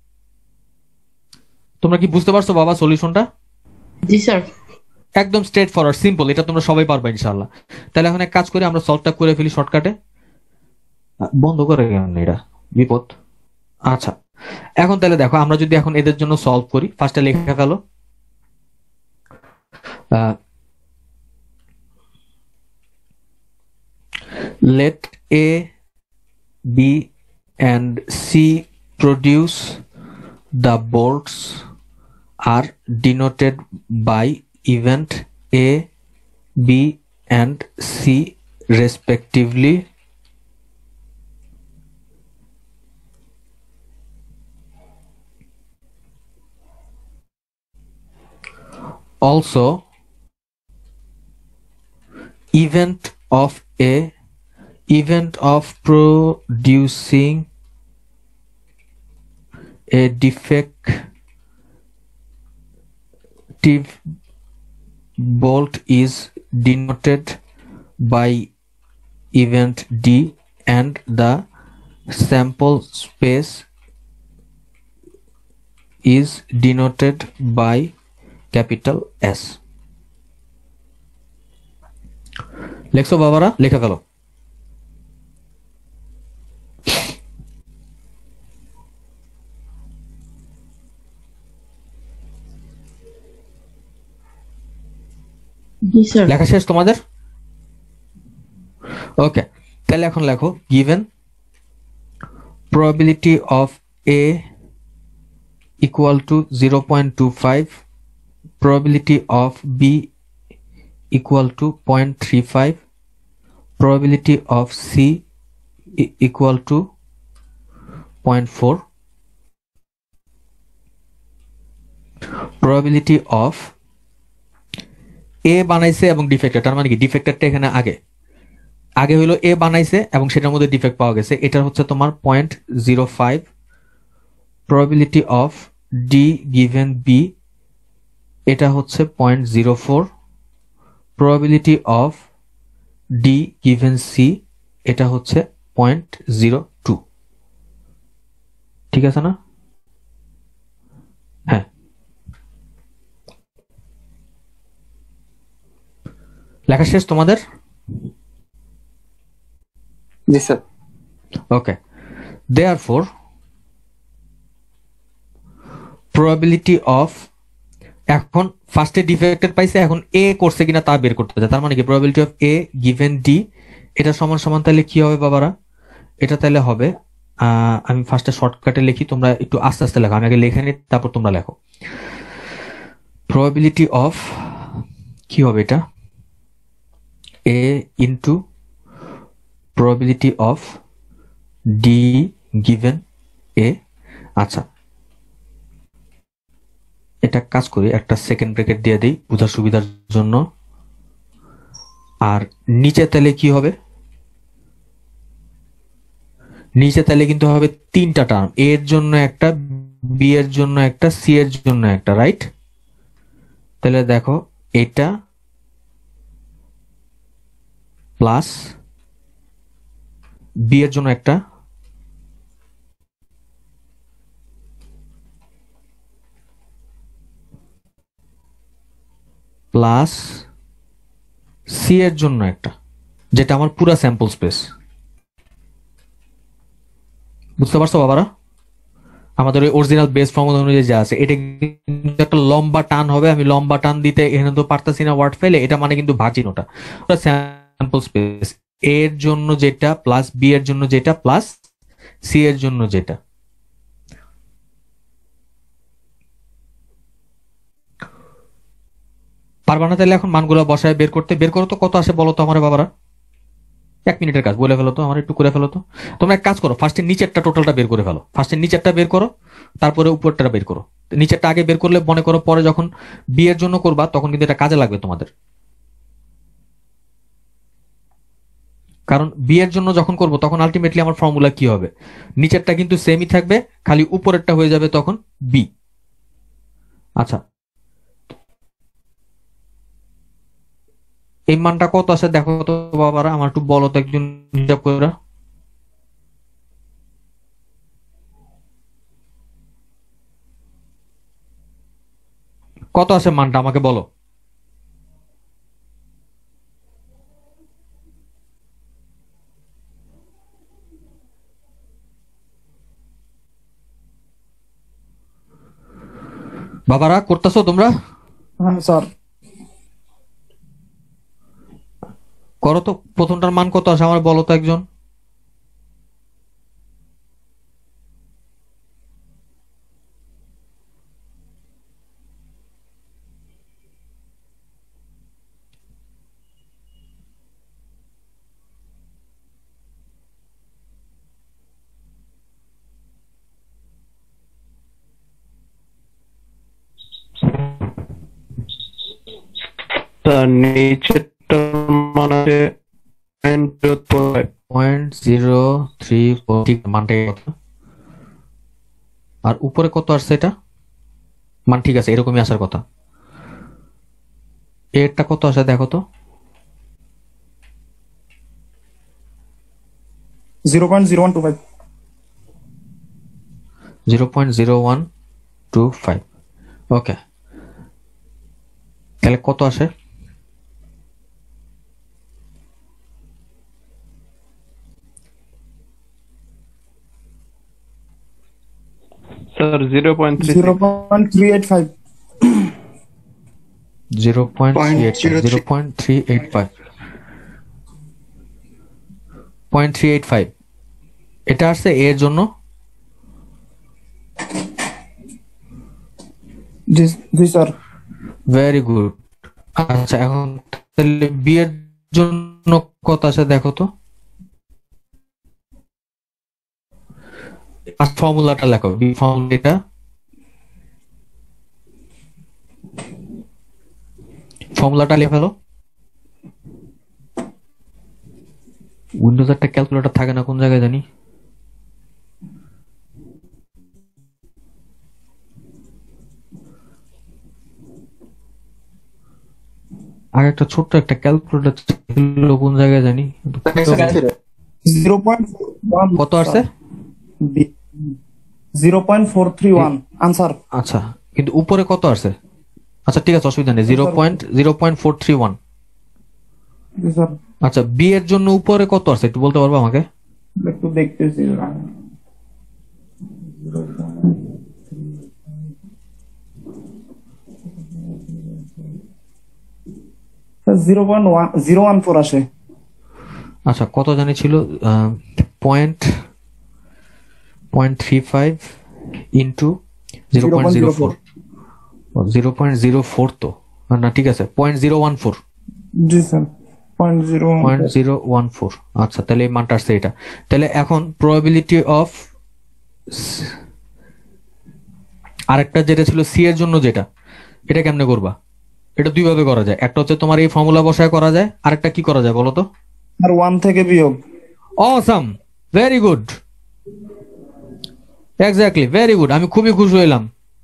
তোমরা কি বুঝতে পারছো বাবা সলিউশনটা? জি স্যার। একদম স্ট্রেট ফরওয়ার্ড, সিম্পল, এটা তোমরা সবাই পারবে ইনশাআল্লাহ। তাহলে এখন এক কাজ করি, আমরা সলভটা করে ফেলি শর্টকাটে। বন্ধ করে কেন এটা, বিপদ। আচ্ছা, এখন তাহলে দেখো আমরা যদি এখন এদের জন্য সলভ করি, ফার্স্টে লেখা ফেলো let A, B and C produce the bolts are denoted by event A, B and C respectively. Also, event of A, event of producing a defective bolt is denoted by event D and the sample space is denoted by capital S. লেখছো বাবারা? লেখা ফেলো। লেখা শেষ তোমাদের? ওকে, তাহলে এখন লেখো given probability of A equal to zero point two five, probability of B equal to zero point three five, probability of C equal to zero point four, probability of A বানাইছে এবং ডিফেক্টেড, তার মানে কি ডিফেক্টেডটা এখানে আগে আগে হলো এ বানাইছে এবং সেটার মধ্যে ডিফেক্ট পাওয়া গেছে, এটা হচ্ছে তোমার point zero five, probability of D given B এটা হচ্ছে point zero four, probability of D given C এটা হচ্ছে পয়েন্ট জিরো টু, ঠিক আছে না? হ্যাঁ, লেখা শেষ তোমাদের? জি sir. Okay, therefore probability of, এখন ফার্স্টে ডিফেক্টেড পাইছে, এখন এ করছে কিনা তা বের করতে হবে। তার মানে কি probability of a given d এটা সমান সমান তাহলে কি হবে বাবারা? এটা তাহলে হবে আহ, আমি ফার্স্টে শর্টকাটে লিখি, তোমরা একটু আস্তে আস্তে লেখো, আমি আগে লিখে নিই তারপর তোমরা লেখো। probability of কি হবে এটা? a into probability of d given a। আচ্ছা, এটা কাজ করি, একটা সেকেন্ড ব্র্যাকেট দিয়ে দিই বোঝার সুবিধার জন্য। আর নিচে তাহলে কি হবে? নিচে তাহলে কিন্তু হবে তিনটা টার্ম, এ এর জন্য একটা, বি এর জন্য একটা, সি এর জন্য একটা, রাইট? তাহলে দেখো এটা প্লাস বি এর জন্য একটা, প্লাস সি এর জন্য একটা, যেটা আমার পুরা স্যাম্পল স্পেস। বুঝতে পারছো বাবারা? আমাদের ওই অরিজিনাল বেস ফর্মুলা অনুযায়ী যা আছে, এটা কিন্তু একটা লম্বা টান হবে। আমি লম্বা টান দিতে এখানে তো পারতাছি না ওয়ার্ড ফেলে, এটা মানে কিন্তু ভাজিন ওটা স্যাম্পল স্পেস। এর জন্য যেটা প্লাস বি এর জন্য যেটা প্লাস সি এর জন্য যেটা। পারবা না তাহলে এখন মানগুলো বসায় বের করতে? বের করো তো, কত আসে বলো তো আমার বাবারা? এক মিনিটের কাজ, বলে ফেলো তো, আমার একটু করে ফেলো তো। তোমরা এক কাজ করো, ফার্স্টে নিচেরটা টোটালটা বের করে ফেলো, ফার্স্টে নিচেরটা বের করো, তারপরে উপরটা বের করো। নিচেরটা আগে বের করলে মনে করো পরে যখন বি এর জন্য করবা তখন কিন্তু এটা কাজে লাগবে তোমাদের। কারণ বি এর জন্য যখন করবো তখন আলটিমেটলি আমার ফর্মুলা কি হবে? নিচেরটা কিন্তু সেমই থাকবে, খালি উপরেরটা হয়ে যাবে তখন বি। আচ্ছা, এই মানটা কত আছে দেখো তো বাবারা, আমার একটু বলো তো একজন হিসাব করে। কত আছে মানটা আমাকে বলো। বাবারা করতেছো তোমরা? হ্যাঁ স্যার। করো তো, প্রথমটার মান কত আছে আমার বলো তো একজন। তার নিচেরটার মান আছে পয়েন্ট জিরো থ্রি ফোর, ঠিক মানটাই কত? আর উপরে কত আসছে এটা মান? ঠিক আছে, এরকমই আসার কথা। এরটা কত আসে দেখো তো। Zero point zero one two five. Zero point zero one two five. Okay, তাহলে কত আসে? Sir zero point three zero point three eight five. Zero point three eight five, zero point three eight five, point three eight five এটা আসছে এর জন্য। জি sir. Very good. আচ্ছা, এখন তাহলে বি এর জন্য কত আছে দেখো তো। ফর্মুলাটা লেখো, বি ফর্মুলাটা ফর্মুলাটা লিখে ফেলো। উইন্ডোজ একটা ক্যালকুলেটর থাকে না কোন জায়গায় জানি। আর একটা ছোট্ট একটা ক্যালকুলেটর ছিল কোন জায়গায় জানি, জিরো পয়েন্ট ওয়ান কত আসছে? Zero point four three one answer. আচ্ছা, কিন্তু উপরে কত আসছে? আচ্ছা ঠিক আছে, অসুবিধা নেই, zero point zero point four three one. আচ্ছা, বি এর জন্য উপরে কত আসছে একটু বলতে পারবো আমাকে? একটু দেখতেছি। Zero point one zero one four আসে। আচ্ছা, কত জানি ছিল? Point point three five into zero point zero four, zero point zero four তো না, ঠিক আছে, পয়েন্ট জিরো ওয়ান ফোর। জি sir, point zero point zero one four. আচ্ছা, তাহলে এই মানটা আসছে এটা। তাহলে এখন প্রবাবিলিটি অফ আরেকটা যেটা ছিল সি এর জন্য, যেটা এটা কেমনে করবা? এটা দুই ভাবে করা যায়, একটা হচ্ছে তোমার এই ফর্মুলা বসায় করা যায়, আরেকটা কি করা যায় বলো তো? আর ওয়ান থেকে বিয়োগ। Awesome, very good, exactly, very good, আমি খুবই খুশি হইলাম।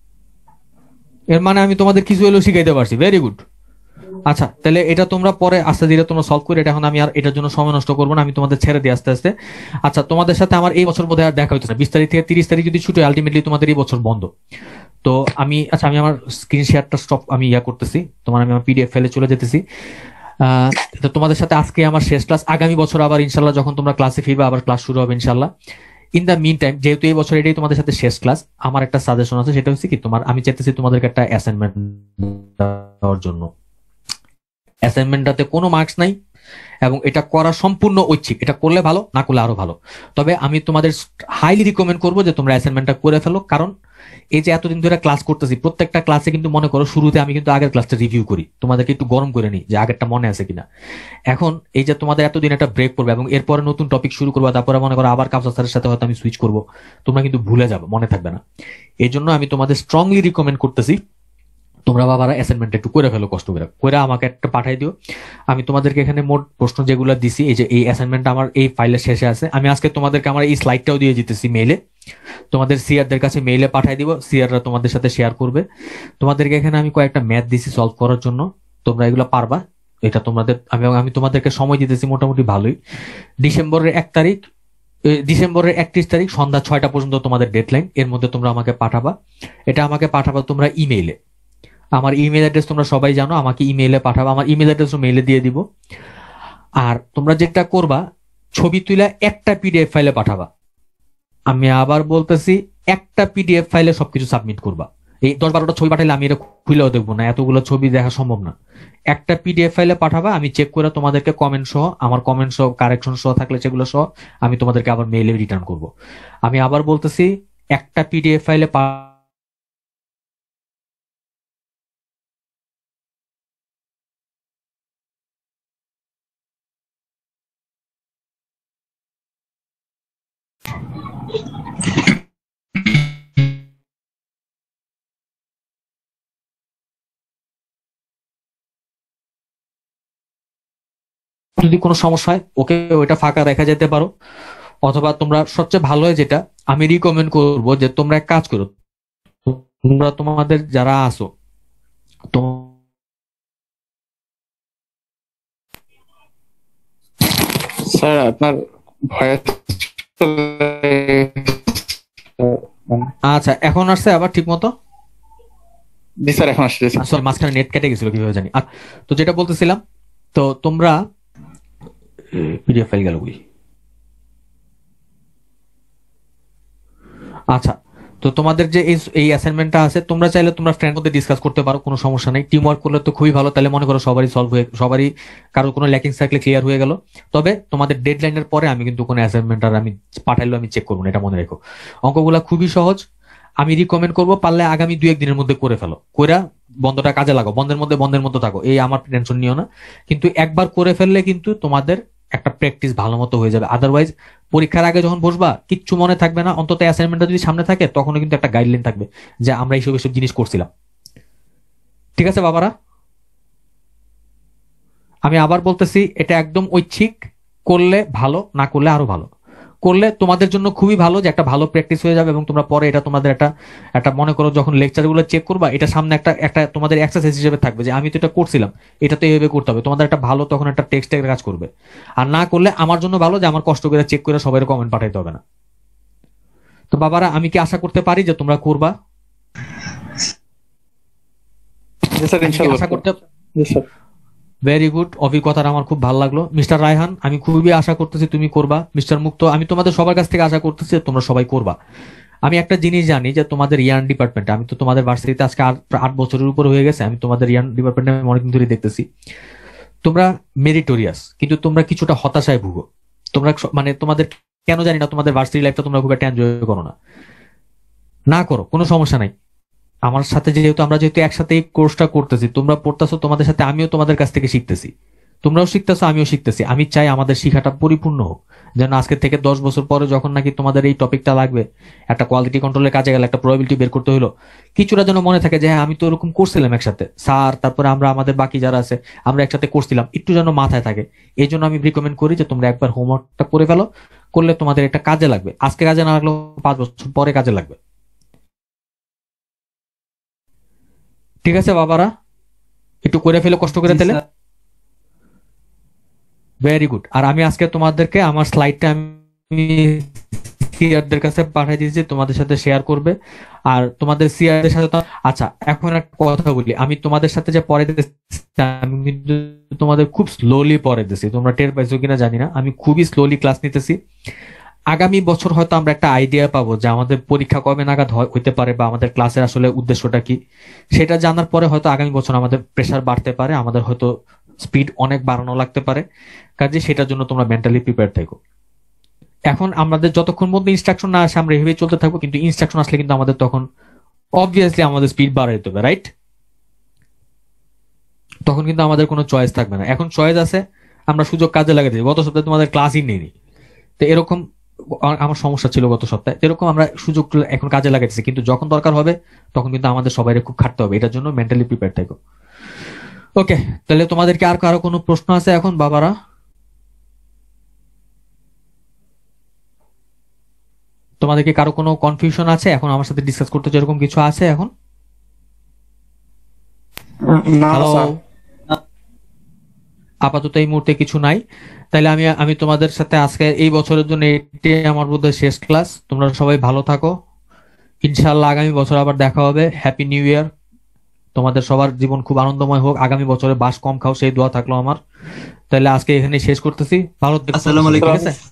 এর মানে আমি তোমাদের কিছু হলেও শিখাইতে পারছি, ভেরি গুড। আচ্ছা, তাহলে এটা তোমরা পরে আস্তে ধীরে তোমরা সলভ করে, এটা এখন আমি আর এটার জন্য সময় নষ্ট করবো না, আমি তোমাদের ছেড়ে দিই আস্তে আস্তে। আচ্ছা, তোমাদের সাথে আমার এই বছর বোধহয় আর দেখা হইতেছে না, বিশ তারিখ থেকে তিরিশ তারিখ যদি ছুটি, আলটিমেটলি তোমাদের এই বছর বন্ধ। তো আমি, আচ্ছা আমি আমার স্ক্রিন শেয়ারটা স্টপ আমি ইয়া করতেছি, তোমার আমি আমার পিডিএফ ফেলে চলে যেতেছি। আহ তো তোমাদের সাথে আজকে আমার শেষ ক্লাস, আগামী বছর আবার ইনশাল্লাহ যখন তোমরা ক্লাসে ফিরবে আবার ক্লাস শুরু হবে ইনশাল্লাহ। ইন দ্য মিন টাইম, যেহেতু এই বছর এটাই তোমাদের সাথে শেষ ক্লাস, আমার একটা সাজেশন আছে, সেটা হচ্ছে কি, তোমার আমি চাইতেছি তোমাদেরকে একটা অ্যাসাইনমেন্ট দেওয়ার জন্য। অ্যাসাইনমেন্টটাতে কোনো মার্কস নাই এবং এটা করা সম্পূর্ণ ঐচ্ছিক, এটা করলে ভালো, না করলে আরো ভালো। তবে আমি তোমাদের হাইলি রিকমেন্ড করবো যে তোমরা অ্যাসাইনমেন্টটা করে ফেলো, কারণ এই যে এতদিন ধরে ক্লাস করতেছি, প্রত্যেকটা ক্লাসে কিন্তু মনে করো শুরুতে আমি কিন্তু আগের ক্লাসটা রিভিউ করি, তোমাদেরকে একটু গরম করে নিই যে আগেরটা মনে আছে কিনা। এখন এই যে তোমাদের এতদিন একটা ব্রেক পড়বে এবং এরপরে নতুন টপিক শুরু করবো, তারপরে মনে করো আবার কাউসার স্যারের সাথে হয়তো আমি সুইচ করবো, তোমরা কিন্তু ভুলে যাবে, মনে থাকবে না। এই জন্য আমি তোমাদের স্ট্রংলি রিকমেন্ড করতেছি তোমরা বাবারা অ্যাসাইনমেন্ট একটু করে ফেলো, কষ্ট করে করে আমাকে একটা পাঠাই দিও। আমি তোমাদেরকে এখানে মোট প্রশ্ন যেগুলো দিছি, এই যে এই অ্যাসাইনমেন্টটা আমার এই ফাইলের শেষে আছে, আমি আজকে তোমাদেরকে আমার এই স্লাইডটাও দিয়ে দিতেছি মেইলে, তোমাদের সিআরদের কাছে মেইলে পাঠাই দিব, সিআররা তোমাদের সাথে শেয়ার করবে। তোমাদেরকে এখানে আমি কয়েকটা ম্যাথ দিছি সলভ করার জন্য, তোমরা এগুলো পারবা, এটা তোমাদের আমি আমি তোমাদেরকে সময় দিতেছি মোটামুটি ভালোই। ডিসেম্বরের এক তারিখ ডিসেম্বরের একত্রিশ তারিখ সন্ধ্যা ছয়টা পর্যন্ত তোমাদের ডেডলাইন, এর মধ্যে তোমরা আমাকে পাঠাবা। এটা আমাকে পাঠাবা তোমরা ইমেইলে, আমার ইমেল অ্যাড্রেস তোমরা সবাই জানো, আমাকে ইমেইলে পাঠাবা, আমার ইমেল অ্যাড্রেসও মেইলে দিয়ে দিব। আর তোমরা যেটা করবা, ছবি তুলে একটা পিডিএফ ফাইলে পাঠাবা। আমি আবার বলতেছি, একটা পিডিএফ ফাইলে সবকিছু সাবমিট করবা। এই দশ বারোটা ছবি পাঠাইলে আমি এটা খুলেও দেখবো না, এতগুলো ছবি দেখা সম্ভব না। একটা পিডিএফ ফাইলে পাঠাবা, আমি চেক করে তোমাদেরকে কমেন্ট সহ, আমার কমেন্ট সহ কারেকশন সহ থাকলে সেগুলো সহ আমি তোমাদেরকে আবার মেইলে রিটার্ন করব। আমি আবার বলতেছি, একটা পিডিএফ ফাইলে যদি কোনো সমস্যা হয় ওকে ওইটা ফাঁকা রেখা যেতে পারো, অথবা তোমরা সবচেয়ে ভালো হয় যেটা আমি রিকমেন্ড করবো যে তোমরা এক কাজ করো, তোমরা তোমাদের যারা আসো স্যার আপনার ভয়েস, আচ্ছা এখন আসছে আবার ঠিক মতো? জি স্যার এখন আসছে। আসলে মাঝখানে নেট কেটে গেছিল কিভাবে জানি। তো যেটা বলতেছিলাম, তো তোমরা পিডিএফ ফাইল গেল বই। আচ্ছা, তো তোমাদের যে এই অ্যাসাইনমেন্টটা আছে, তোমরা চাইলে তোমরা ফ্রেন্ড মধ্যে ডিসকাস করতে পারো, কোনো সমস্যা নেই। টিম ওয়ার্ক করলে তো খুবই ভালো, তাহলে মনে করো সবারই সলভ হয়ে, সবারই কারো কোনো ল্যাকিংস থাকলে ক্লিয়ার হয়ে গেল। তবে তোমাদের ডেডলাইনের পরে আমি কিন্তু কোনো অ্যাসাইনমেন্ট আর আমি পাঠাইলেও আমি চেক করবো না, এটা মনে রেখো। অঙ্কগুলা খুবই সহজ, আমি রিকমেন্ড করবো পারলে আগামী দুই একদিনের মধ্যে করে ফেলো, কইরা বন্ধটা কাজে লাগো, বন্ধের মধ্যে বন্ধের মধ্যে থাকো, এই আমার টেনশন নিও না। কিন্তু একবার করে ফেললে কিন্তু তোমাদের একটা প্র্যাকটিস ভালো মতো হয়ে যাবে। আদারওয়াইজ পরীক্ষার আগে যখন বসবা কিচ্ছু মনে থাকবে না, অন্তত অ্যাসাইনমেন্টটা যদি সামনে থাকে তখনও কিন্তু একটা গাইডলাইন থাকবে যে আমরা এইসব এইসব জিনিস করছিলাম। ঠিক আছে বাবারা, আমি আবার বলতেছি, এটা একদম ঐচ্ছিক, করলে ভালো, না করলে আরো ভালো। করলে তোমাদের জন্য খুবই ভালো, যে একটা ভালো প্র্যাকটিস হয়ে যাবে এবং তোমরা পরে এটা তোমাদের একটা একটা মনে করো যখন লেকচার গুলো চেক করবা, এটা সামনে একটা একটা তোমাদের এক্সারসাইজ হিসেবে থাকবে যে আমি তো এটা করছিলাম, এটা তো এইভাবে করতে হবে। তোমাদের একটা ভালো তখন একটা টেক্সটের কাজ করবে। আর না করলে আমার জন্য ভালো যে আমার কষ্ট করে চেক করে সবাই কমেন্ট পাঠাইতে হবে না। তো বাবারা, আমি কি আশা করতে পারি যে তোমরা করবা? স্যার ইনশাআল্লাহ আশা করতে জি স্যার। ভেরি গুড, অভিজ্ঞতাটা আমার খুব ভালো লাগলো। মিস্টার রায়হান, আমি খুবই আশা করতেছি তুমি করবা। মিস্টার মুক্ত, আমি তোমাদের সবার কাছ থেকে আশা করতেছি যে তোমরা সবাই করবা। আমি একটা জিনিস জানি যে তোমাদের ইয়ার্ন ডিপার্টমেন্ট, আমি তো তোমাদের ভার্সিটিতে আজকে আট আট বছরের উপর হয়ে গেছে, আমি তোমাদের ইয়ার্ন ডিপার্টমেন্টে অনেকদিন ধরে দেখতেছি তোমরা মেরিটোরিয়াস, কিন্তু তোমরা কিছুটা হতাশায় ভুগো। তোমরা স- মানে তোমাদের কেন জানি না তোমাদের ভার্সিটি লাইফটা তোমরা খুব একটা এনজয় করো না। না করো, কোনো সমস্যা নাই। আমার সাথে যেহেতু আমরা যেহেতু একসাথে এই কোর্সটা করতেছি, তোমরা পড়তেছো, তোমাদের সাথে আমিও তোমাদের কাছ থেকে শিখতেছি, তোমরাও শিখতেছো, আমিও শিখতেছি। আমি চাই আমাদের শিখাটা পরিপূর্ণ হোক, যেন আজকে থেকে দশ বছর পরে যখন নাকি তোমাদের এই টপিকটা লাগবে, একটা কোয়ালিটি কন্ট্রোলের কাজে গেলে একটা প্রবাবিলিটি বের করতে হলো, কিছুটা যেন মনে থাকে যে হ্যাঁ আমি তো এরকম করছিলাম একসাথে, স্যার তারপরে আমরা আমাদের বাকি যারা আছে আমরা একসাথে করছিলাম, একটু যেন মাথায় থাকে। এই জন্য আমি রিকমেন্ড করি যে তোমরা একবার হোমওয়ার্কটা করে ফেলো, করলে তোমাদের এটা কাজে লাগবে। আজকে কাজে না লাগলেও পাঁচ বছর পরে কাজে লাগবে। ঠিক আছে বাবারা, একটু করে ফেলে কষ্ট করে জি ফেলে। স্যার। Very good. আর আমি আজকে তোমাদেরকে আমার স্লাইডটা আমি সিআরদের কাছে পাঠিয়ে দিয়েছি, তোমাদের সাথে শেয়ার করবে। আর তোমাদের সিআরদের সাথে তো আচ্ছা, এখন একটা কথা বলি, আমি তোমাদের সাথে যে পড়ে দিতেছি আমি কিন্তু তোমাদের খুব স্লোলি পড়ে দিতেছি, তোমরা টের পাইছো কিনা জানি না, আমি খুবই স্লোলি ক্লাস নিতেছি। আগামী বছর হয়তো আমরা একটা আইডিয়া পাবো যে আমাদের পরীক্ষা কবে নাগাদ হয়- হইতে পারে বা আমাদের ক্লাসের আসলে উদ্দেশ্যটা কি, সেটা জানার পরে হয়তো আগামী বছর আমাদের প্রেসার বাড়তে পারে, আমাদের হয়তো স্পিড অনেক বাড়ানো লাগতে পারে। কাজে সেটার জন্য তোমরা মেন্টালি প্রিপেয়ার থাকো। এখন আমাদের যতক্ষণ মধ্যে ইনস্ট্রাকশন না আসে আমরা এভাবেই চলতে থাকবো, কিন্তু ইনস্ট্রাকশন আসলে কিন্তু আমাদের তখন অবভিয়াসলি আমাদের স্পিড বাড়াইতে হবে, রাইট? তখন কিন্তু আমাদের কোনো চয়েস থাকবে না। এখন চয়েস আছে, আমরা সুযোগ কাজে লাগাতে গত সপ্তাহে তোমাদের ক্লাসই নেই, তো এরকম আ- আমার সমস্যা ছিল গত সপ্তাহে, এরকম আমরা সুযোগ এখন কাজে লাগাইতেছি, কিন্তু যখন দরকার হবে তখন কিন্তু আমাদের সবাই খুব খাটতে হবে, এটার জন্য মেন্টালি প্রিপেয়ার থাকো। ওকে, তাহলে তোমাদেরকে আর কারো কোনো প্রশ্ন আছে এখন বাবারা? তোমাদেরকে কারো কোনো কনফিউশন আছে এখন আমার সাথে ডিসকাস করতে, যেরকম কিছু আছে এখন? না হ্যালো, স্যার। আপাতত এই মুহূর্তে কিছু নাই। তাহলে আমি আমি তোমাদের সাথে আজকে এই বছরের জন্য এটাই আমার বোধহয় শেষ ক্লাস। তোমরা সবাই ভালো থাকো, ইনশাআল্লাহ আগামী বছর আবার দেখা হবে। হ্যাপি নিউ ইয়ার, তোমাদের সবার জীবন খুব আনন্দময় হোক, আগামী বছরে বাস কম খাও সেই দোয়া থাকলো আমার। তাহলে আজকে এখানে শেষ করতেছি, ভালো থেকো, আসসালামু আলাইকুম। ঠিক আছে?